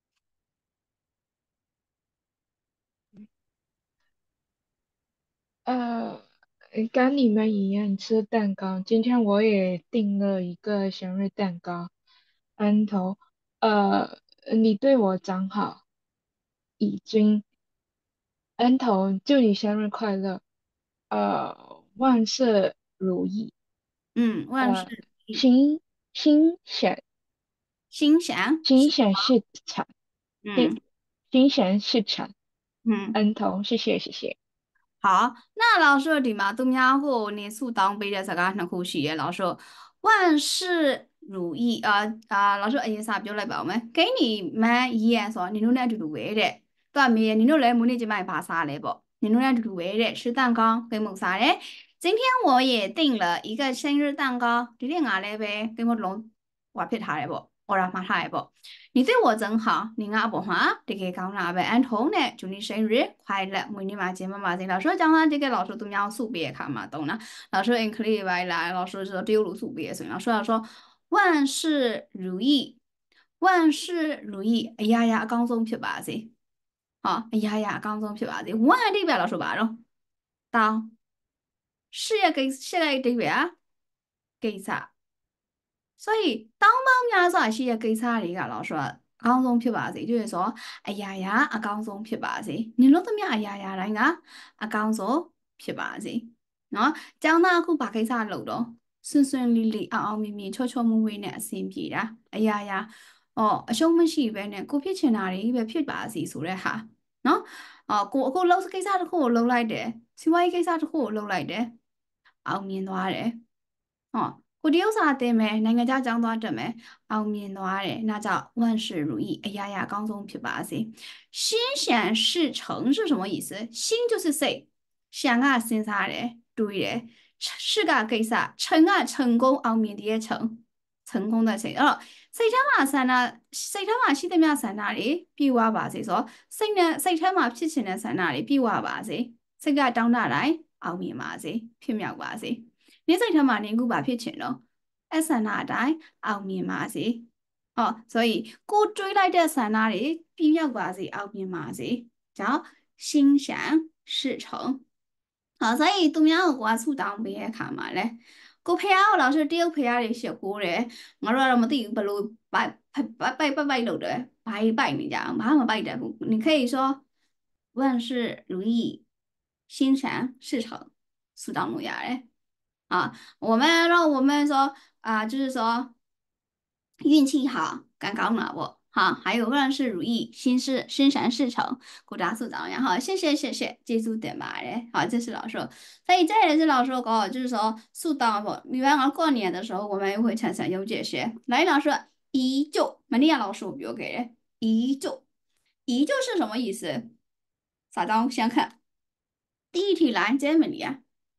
呃，跟你们一样吃蛋糕。今天我也订了一个生日蛋糕。安头，呃，你对我真好，已经。安头，祝你生日快乐，呃，万事如意， 嗯，万事呃， 如意， 心心想心想心事想事成，心嗯心想事成。 嗯。 安头，謝謝謝謝。 好，那老師點嘛？都များ好，你蘇當俾嘅時間能好事嘅。老師萬事如意啊啊！老師哎呀，啥表嚟報咩？給你們一言說，你弄來嘟嘟味的，對沒？你弄來母你就買巴沙嚟不？你弄來嘟嘟味的，吃蛋糕給蒙啥嘞？今天我也訂了一個生日蛋糕，你哋嗌嚟唄，給我弄瓦片下嚟不？我讓買下嚟不？你对我真好，你阿伯哈，这个讲哪呗？安头呢？祝你生日快乐！每年嘛，节嘛嘛，这老师讲了这个老师都要数别看嘛，懂了？老师 in 可以来来，老师说丢了数别，所以老师要说万事如意，万事如意。哎呀呀，刚中撇吧子，好，哎呀呀，刚中撇吧子，万这边老师吧咯，当事业给事业这边啊，给啥？所以當媽咪說是一個差嚟噶，老師話講中ဖြစ်ပါစေ，就是說，哎呀呀，阿講中ဖြစ်ပါစေ，你攞得咩哎呀呀嚟噶？阿講中ဖြစ်ပါစေ，နော်，ကျောင်းသားအခုဘာကိစ္စလုပ်တော့順順利利အောင်အောင်မြင်မြင်ချောချောမွေ့မွေ့နဲ့အဆင်ပြေတာအရာရာအော်အရှုံးမရှိပဲနဲ့ကိုဖြစ်ချင်တာတွေပဲဖြစ်ပါစေဆိုတဲ့ဟာနော်အော်ကိုအခုလှုပ်ကိစ္စတစ်ခုကိုလှုပ်လိုက်တယ်စီးပွားရေးကိစ္စတစ်ခုကိုလှုပ်လိုက်တယ်အောင်မြင်သွားတယ်ဟော ကိုတရုတ်စာတင်မယ်နိုင်ငံခြားကျောင်းသွားတက်မယ်အောင်မြင်သွားတယ်那叫万事如意哎呀呀刚中ဖြစ်ပါစေ心想事成是什么意思心就是စိတ်想ကစဉ်းစားတယ်တွေးတယ်是ကကိစ္စ成က成功အောင်မြင်တဲ့成成功的成အဲ့တော့စိတ်ထဲမှာဆန္ဒစိတ်ထဲမှာရှိသမျှဆန္ဒတွေပြည့်ဝပါစေဆိုစိတ်နဲ့စိတ်ထဲမှာဖြစ်ချင်တဲ့ဆန္ဒတွေပြည့်ဝပါစေစိတ်ကတောင်းတတိုင်းအောင်မြင်ပါစေဖြစ်မြောက်ပါစေနေ့စိတ်ထဲမှာနေခုပါဖြစ်ချင်တော့အဆန္ဒအတိုင်းအောင်မြင်ပါစေ။ဟော所以ကိုတွေးလိုက်တဲ့ဆန္ဒတွေပြည့်မြောက်ပါစေအောင်မြင်ပါစေ။叫心想事成。好，所以သူများကိုကိုကဆူတောင်းပေးတဲ့အခါမှာလဲကိုဖေအားကို老师တရုတ်ဖေအားတွေရှစ်ခိုးတယ်ငါတို့ကတော့မသိဘူးဘလို့ပိုက်ပိုက်ပိုက်ပိုက်ပိုက်လုပ်တယ်ဘာကြီးပိုက်နေကြအောင်ဘာမှမပိုက်တတ်ဘူး你可以说万事如意心想事成ဆူတောင်းလို့ရတယ်啊，我们让我们说啊，就是说运气好，刚刚了不？好，还有万事如意，心事心想事成，鼓掌鼓掌，然后谢谢谢谢，记住点吧嘞。好，这是老师，所以这也是老师讲，就是说速当不？比方讲过年的时候，我们也会常常用这些。来，老师，依旧，玛利亚老师我比如给的依旧，依旧是什么意思？啥张先看？第一题来，这么里啊？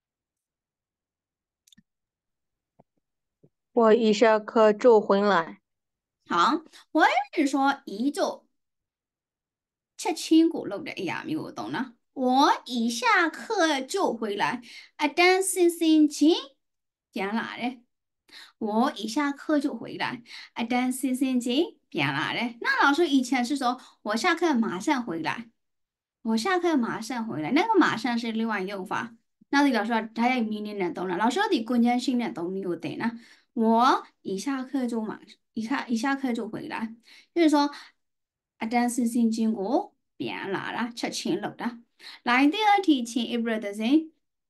我一下课就回来。 好，我也是說依舊七千古錄的呀，沒有懂呢。我一下課就回來，啊，但是心情變啦嘞。我一下課就回來，啊，但是心情變啦嘞。那老師以前是說我下課馬上回來，我下課馬上回來，那個馬上是另外用法。那你老師話他有明年的懂了，老師你關鍵性的懂你有得呢。我一下課就馬一下一下課就回來，就是說啊，但是心情我變啦啦，七千六啦。來第二題，請 Ibra 先。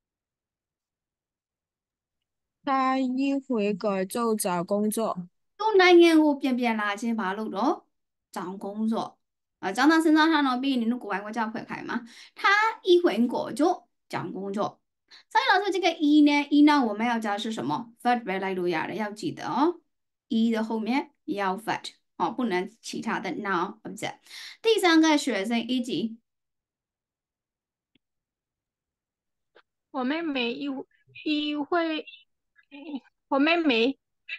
他一回國就找工作。 都難言我變變啦，先把路咯，找工作。 啊，长大身上上呢，毕竟你的国外国家会开嘛，他一回国就讲工作。所以老师这个一呢，一呢我们要加是什么 verb 来录下的，要记得哦。一的后面要 verb 哦，不能其他的 noun object。第三个学生一级， 我妹妹一一会，我妹妹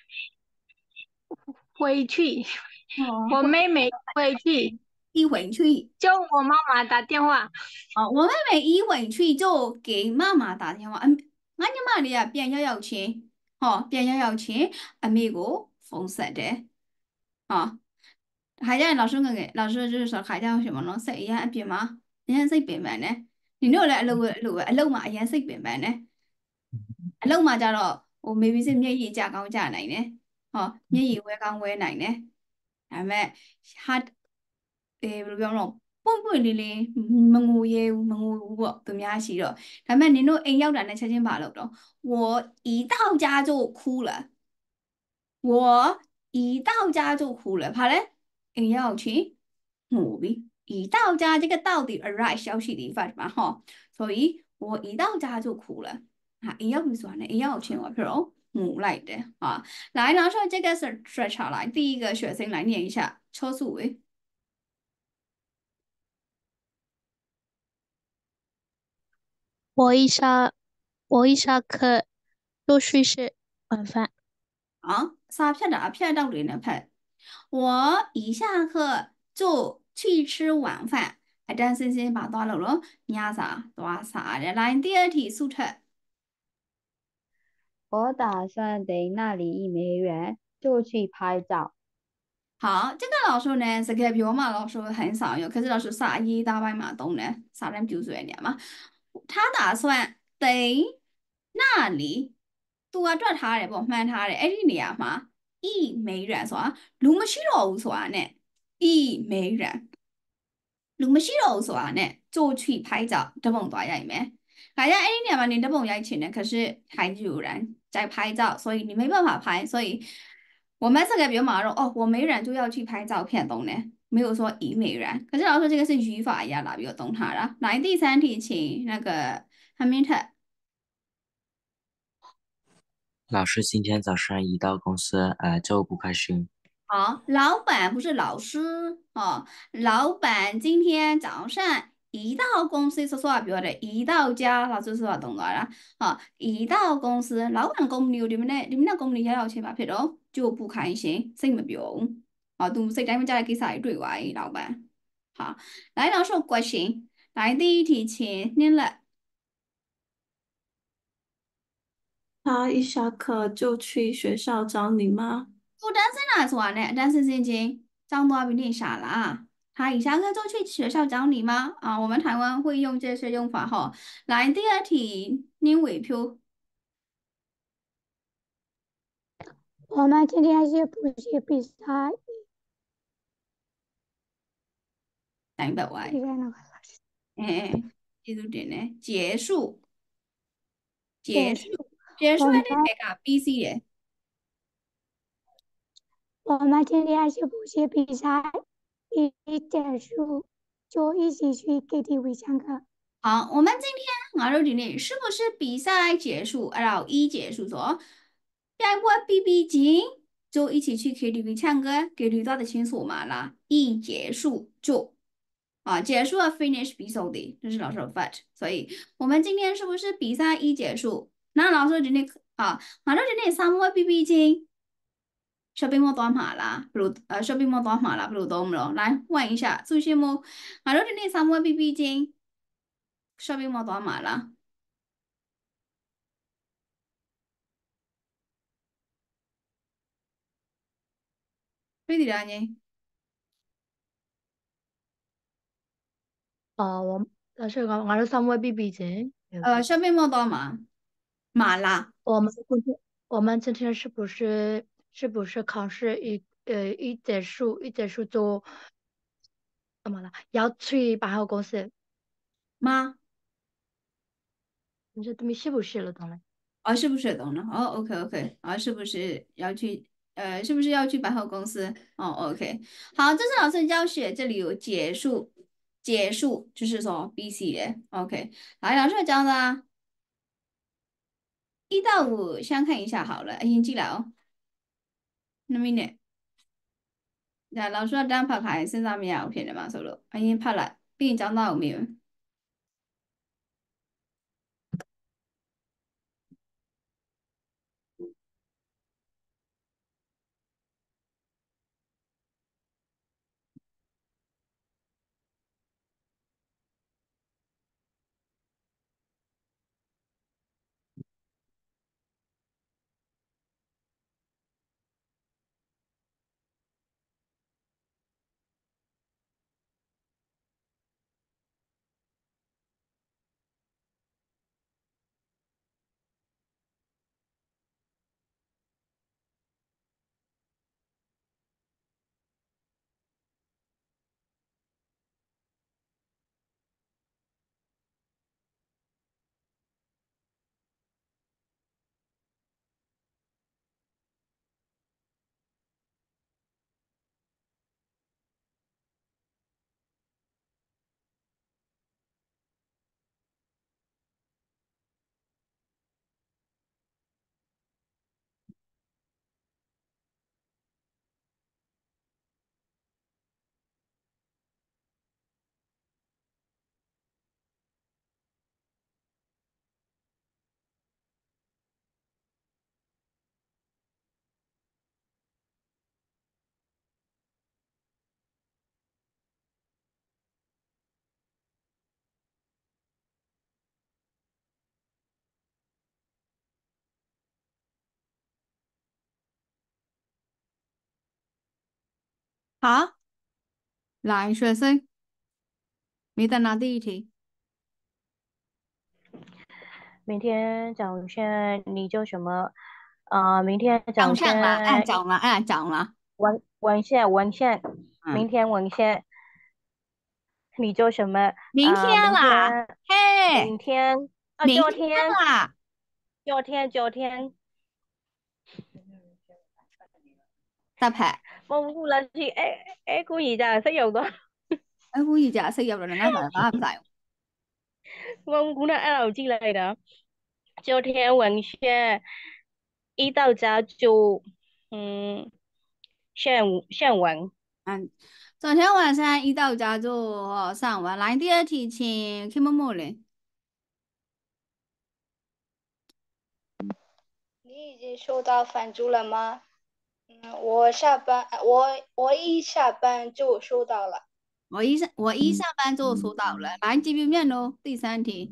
回去， 哦， 我妹妹回去一回去， 叫我妈妈打电话。 哦，我妹妹一回去就给妈妈打电话，嗯，俺家妈的呀，变要要钱，哦，变要要钱，阿妹个风色的，啊。海家老师个个老師就是說海家什麼咯，食嘢一邊嘛，一樣識邊邊呢？你呢嚟一路一路一路嘛，一樣識邊邊呢？一路嘛就咯，我未必識咩嘢加工加嚟呢？哦，咩嘢會講會嚟呢？係咪？嚇誒，ဘယ်လိုပြောလို့ပွန့်ပွန့်လေးလေးမငိုရဲဘူးမငိုဘူးပေါ့သူများရှိတော့ဒါပေမဲ့နင်တို့အိမ်ရောက်တာနဲ့ချက်ချင်းပါလို့တော့我一到家就哭了我一到家就哭了怕咧အိမ်ရောက်ချင်းငိုပြီ一到家这个到底 arrive 消息的发嘛哈，所以我一到家就哭了啊，一要不算呢，一要请我 pro 母来的啊，来，然后说这个是 stretch 下来，第一个学生来念一下，抽数为我一下我一下课就去吃晚饭。 啊，啥片的啊片到里呢片，我一下课就去吃晚饭，啊，但是先把多了了，你啥多啥的，来第二题速测。 我打算等那里一没人就去拍照。 好，这个老师呢是个表嘛，老师很少用，可是老师啥一大外码懂呢，啥人就是一点嘛。他打算等那里，多啊，这他的不慢他的，哎，你俩嘛，一没人说，路没去了说呢，一没人。如果是肉说啊呢，就去拍照，这蹦多呀里面。大家哎，你嘛，你这蹦呀去呢，可是还是有人在拍照，所以你没办法拍。所以我们这个比如马肉哦，我没人就要去拍照片，懂呢？没有说以没人。可是老师这个是语法呀，哪有懂它了？来第三题，请那个 Hamilton。 老师今天早上一到公司，呃，就不开心。 好，老板不是老师哦，老板今天早上一到公司说说话，比如的一到家，老师说话懂了啦。啊，一到公司，老板公你你们那你们那公你要钱吧，撇咯，就不开心，心没表。啊，都是咱们家的给啥对外老板。好，来老师 question，来第一题，请念了。 他一下课就去学校找你吗？ 不单身来说呢，单身心情张多比你傻了啊。他一下课就去学校找你吗？啊，我们台湾会用这些用法哈。来，第二题，念尾票。 我们今天是补习比赛， 明白喂？哎，记住点呢，结束，结束，结束的那个 B C 的。 我们今天是补习比赛，一结束就一起去 K T V 唱歌。 好，我们今天我们今天是不是比赛结束？然后一结束说，该我 B B 金就一起去 K T V 唱歌，给吕到的清楚嘛啦。一结束就啊，结束了 finish 比手的，这是老师的 fact。所以我们今天是不是比赛一结束？那老师今天啊，我们今天三个 B B 金。shopping mall 多嘛啦，不如呃 shopping mall 多嘛啦，不如多么了？来问一下，注些么？我们今天三个 B B 金。shopping mall 多嘛啦？对的啦呢？ 哦，我老师讲，我哋三位 B B 姐， 呃，shopping mall 多嘛？嘛啦？ 我们今天我们今天是不是是不是考试一呃一结束一结束就怎么了？要去百货公司吗？ 你这东西是不是了，懂了？ 啊，是不是懂了？哦，OK OK，啊，是不是要去呃，是不是要去百货公司？哦，OK，好，这是老师的教学，这里有结束，结束就是说 B C 的，OK，来，老师有教的啊，一到五先看一下好了，已经记了哦，那么呢，那老师要单拍牌身上面有片的嘛，收了，已经拍了，并你讲到有没有？好，来，学生，没得拿第一题， 明天早上你做什么？啊、明天早讲上啦，哎， 上讲了，哎，讲了， 晚晚下晚下，明嗯， 天晚下你做什么？ 明天啊、明啦， 天嘿， 明天啊， 明天昨天啦， 昨天昨天， 搭牌， 我估啦是誒誒，估而咋識用到， 哎，我而家識入嚟，啱晒，啱晒， 我估那二樓之類的。昨天晚上一到家就嗯上上完。 嗯，昨天晚上一到家就哦上完，来第二题，请 Kim 莫嘞， 你已经收到返租了吗？嗯，我下班，我我一下班就收到了。 我一上我一上班就收到了，来记笔面喽，第三题，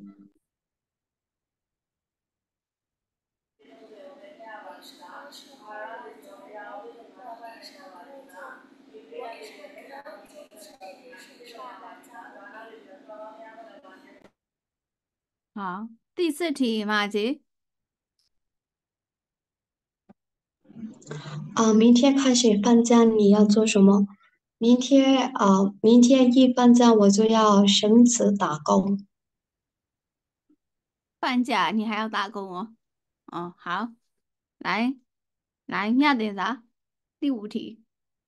好，第四题，马姐， 啊，明天开始放假，你要做什么？明天啊，明天一放假我就要升职打工。 放假你还要打工哦，哦，好，来来，下点啥？第五题，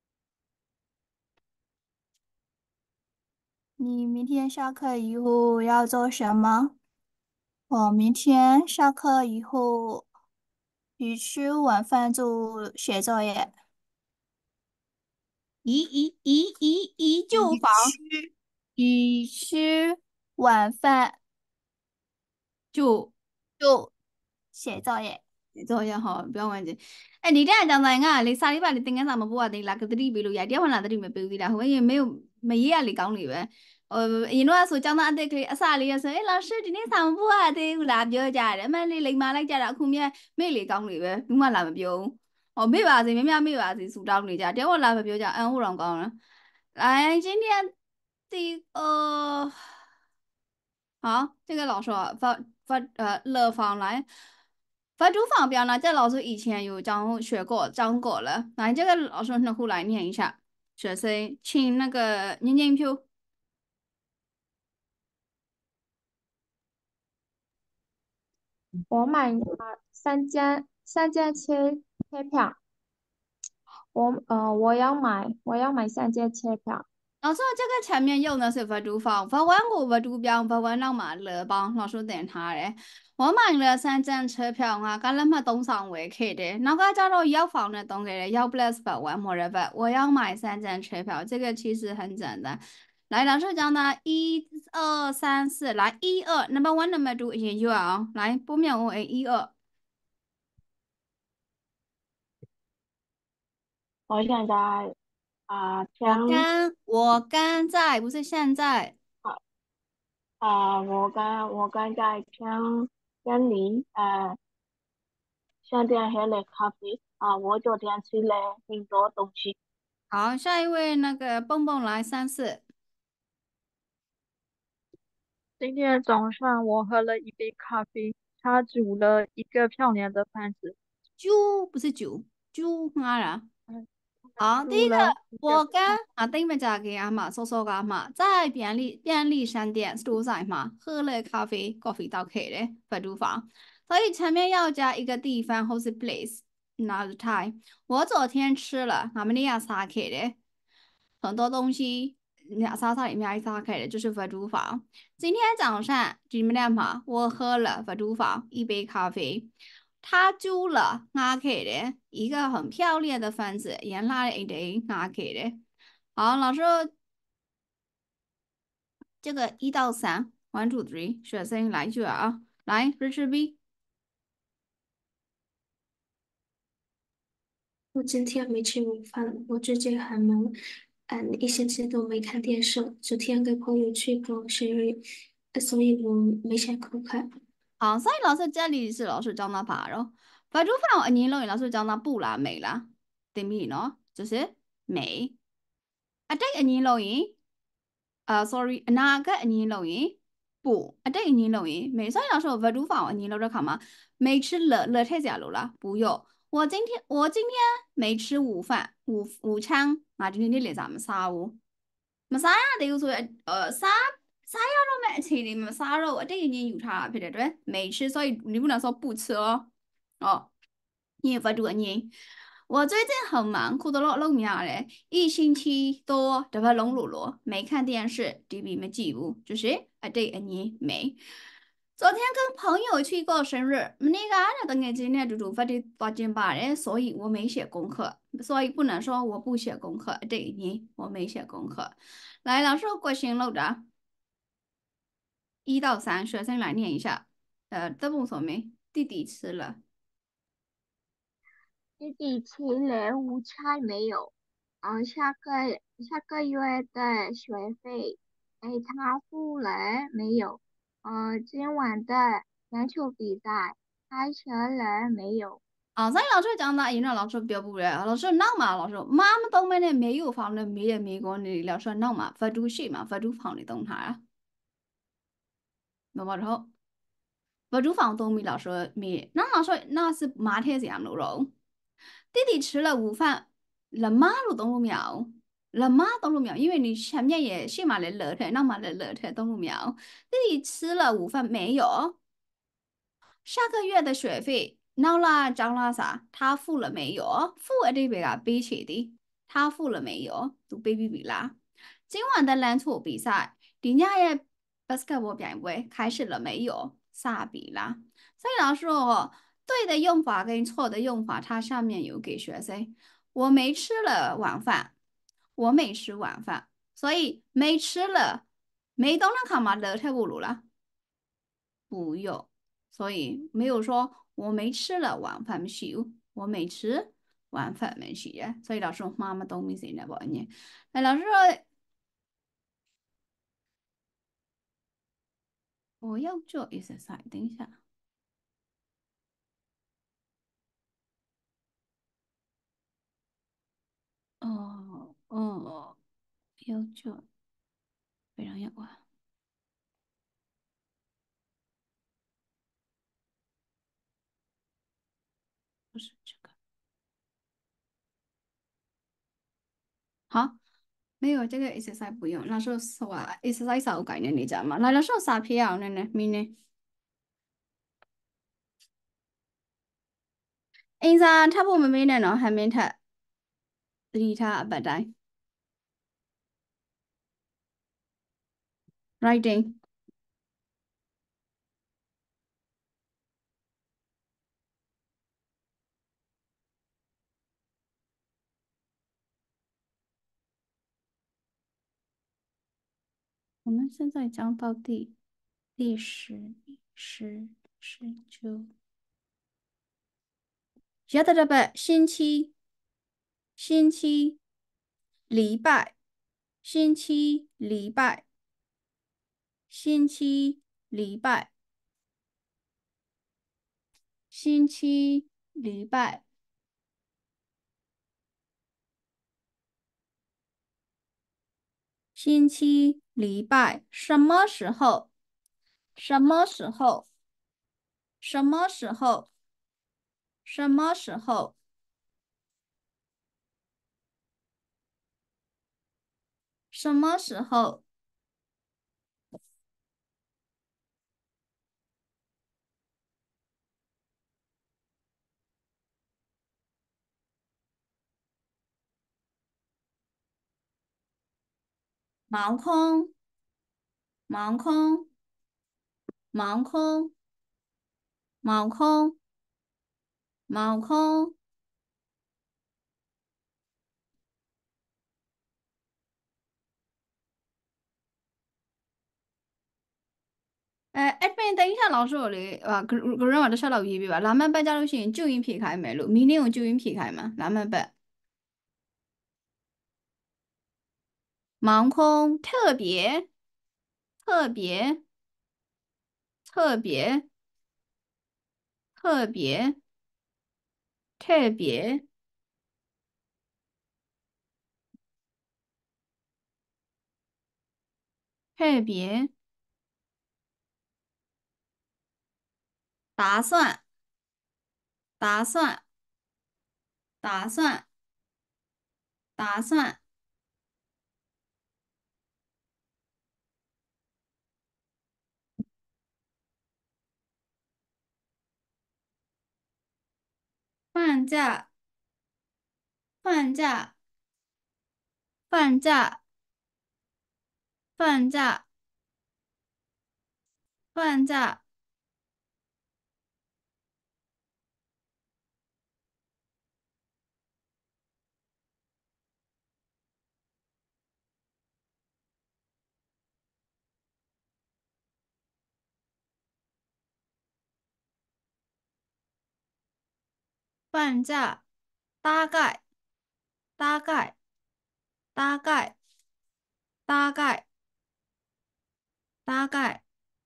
你明天下课以后要做什么？我明天下课以后，一吃晚饭就写作业。 一一一一一就房一吃一吃晚饭就。 就写作业。 作业哈，不要忘记。哎，你这样讲的啊，你上礼拜你顶个什么不啊？你那个这里比如呀，电话那这里没比如的，我也没有没也你讲里边。呃，因为说讲到安德克啥里说，哎，老师今天上不啊？对，我那表家的，嘛你立马来家的后面没你讲里边，我嘛那么表。哦，没话子，明明没话子，苏到你家，电话那么表家，嗯，我啷讲了？来，今天第呃。好，这个老师啊发发呃乐坊来发厨房表呢，这老师以前有讲学过讲过了。来，这个老师能后来念一下，学生请那个念念票。 我买了三张三张车车票， 我呃我要买我要买三张车票。 老师，这个前面用的是佛珠方，佛湾我佛珠标，佛湾浪马乐邦，老师等他嘞。我买了三张车票啊，刚那么东上回去的，那个叫做要房的东给要 plus 佛湾莫人佛，我要买三张车票，这个其實很简单。来，老师讲的一二三四，来一二，number one number two 研究啊，来，不秒我 A 一二。 我现在啊我将刚我刚在，不是现在。 啊啊，我刚我刚在将将你呃香店喝了咖啡啊，我昨天吃了很多东西。 好，下一位那个蹦蹦来三四。 今天早上我喝了一杯咖啡，他煮了一个漂亮的饭子， 猪不是酒，猪啊啦。 嗯， 好，第一个煮了一个我跟啊丁妹家给阿妈说说个阿妈在便利便利商店 store 上嘛喝了咖啡，coffee 到可以的，不煮房，所以前面要加一个地方或是 place，那是 time。我昨天吃了，俺们那样撒开的很多东西，两沙沙里面一撒开的就是佛珠房。今天早上你们俩嘛，我喝了佛珠房一杯咖啡。他租了阿 K 的一个很漂亮的房子，原来一堆阿 K 的。好，老师，这个一到三，one two three，学生来句啊，来，Richard B。 我今天没吃午饭，我最近很忙，嗯，一星期都没看电视。昨天跟朋友去过生日，呃所以我没啥空看。 好，所以老师这里是老师教他爬咯。佛珠房你认为老师教他不啦美啦？对面喏，就是美。啊，这个你认为？啊，sorry，哪个你认为？不，啊，这个你认为？美，所以老师佛珠房你认为看嘛？没吃了了太假了啦，不用。我今天我今天没吃午饭，午午餐啊，今天你来咱们啥午？嘛啥呀？得有说呃啥啥样都没吃的嘛，啥肉这一年有差别的对，没吃，所以你不能说不吃哦。哦，你发这个年，我最近很忙，哭得落漏面嘞，一星期多这个拢落落，没看电视，T V 没记录，就是啊这一年没。昨天跟朋友去过生日，那个俺等眼今天就就发的八斤八人，所以我没写功课，所以不能说我不写功课，这一年我没写功课。来，老师过行录着，一到三，学生来念一下。呃，都不说没，弟弟吃了。 弟弟吃了午餐没有？嗯，下个下个月的学费，哎，他付了没有？嗯，今晚的篮球比赛开始了没有？ 啊，所以老师讲的，因为老师标不了，老师闹嘛，老师妈妈都没呢，没有放的，没也没讲的，老师闹嘛，发出谁嘛，发出放的动态啊，没办法，发出放东米老师没，那老师那是马天这样的喽。弟弟吃了午饭，了马路东路苗，了马东路苗，因为你前面也是买了热的，那买了热的东路苗，弟弟吃了午饭没有？下个月的学费，闹啦交啦啥？他付了没有？付了这边啊，比起的，他付了没有？都 baby 比啦。今晚的篮球比赛，人家也 basketball 比赛开始了没有？啥比啦？所以老师哦，对的用法跟错的用法，它上面有给学生。我没吃了晚饭，我没吃晚饭，所以没吃了，没东那看嘛，热太不如了。不用，所以没有说我没吃了晚饭没洗，我没吃晚饭没洗呀，所以老师妈妈都没谁来帮你。哎，老师说我要做 exercise，等一下，哦哦，要做非常要啊，不是这个，好。没有这个 exercise 不用，老师说 exercise 少概念你知道吗？来，老师啥票呢呢？明呢？因啥他不没没呢？还没他。 သတိထားအပတ်တိုင်း writing 我们现在讲到第第十、十、十九。下个礼拜星期，星期，礼拜，星期，礼拜，星期，礼拜，星期，礼拜，星期，礼拜，什么时候？什么时候？什么时候？什么时候？什么时候？盲空，盲空，盲空，盲空，盲空。誒 admin 等一下老師我哋話佢佢讓我哋收留意吧，南蠻北加入先就音撇開沒咯，明年用就音撇開嘛，南蠻北。盲空特別特別特別特別特別特別打算打算打算打算放假放假放假放假放假放假大概大概大概大概大概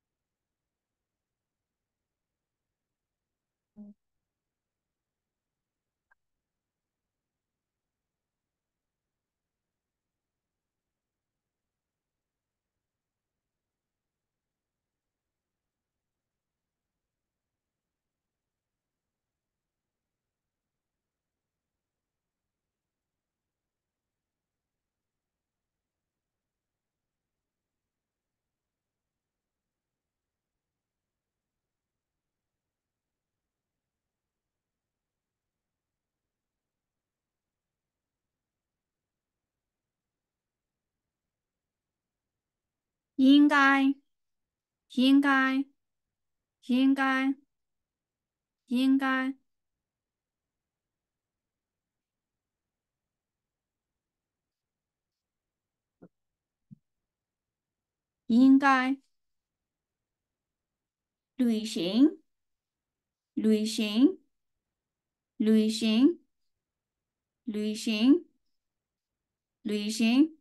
應該應該應該應該應該旅行旅行旅行旅行旅行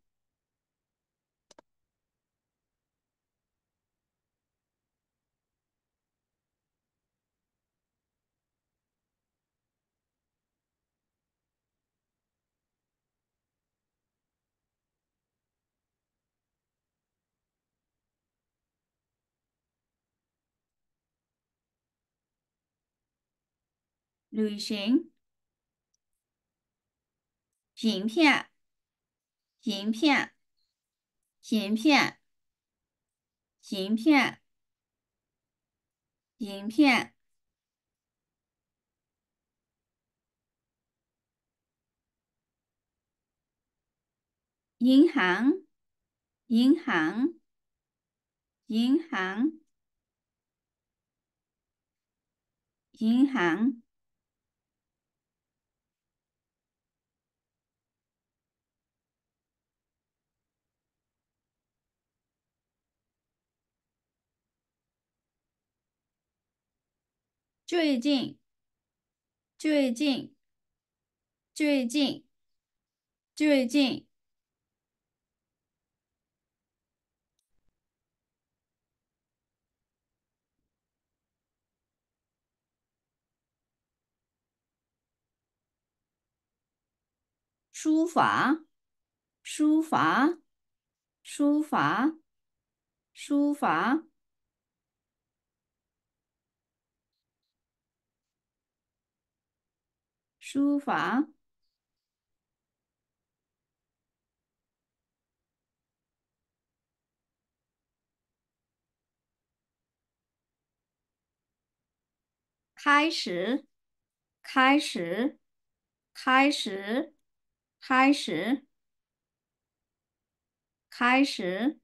旅行影片影片影片影片影片银行，银行，银行，银行。最近，最近，最近，最近。书法，书法，书法，书法。书法。开始，开始，开始，开始，开始。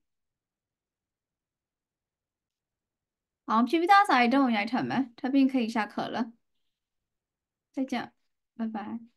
好，P P 大赛等我一下，他们，他并可以下课了。再见，拜拜。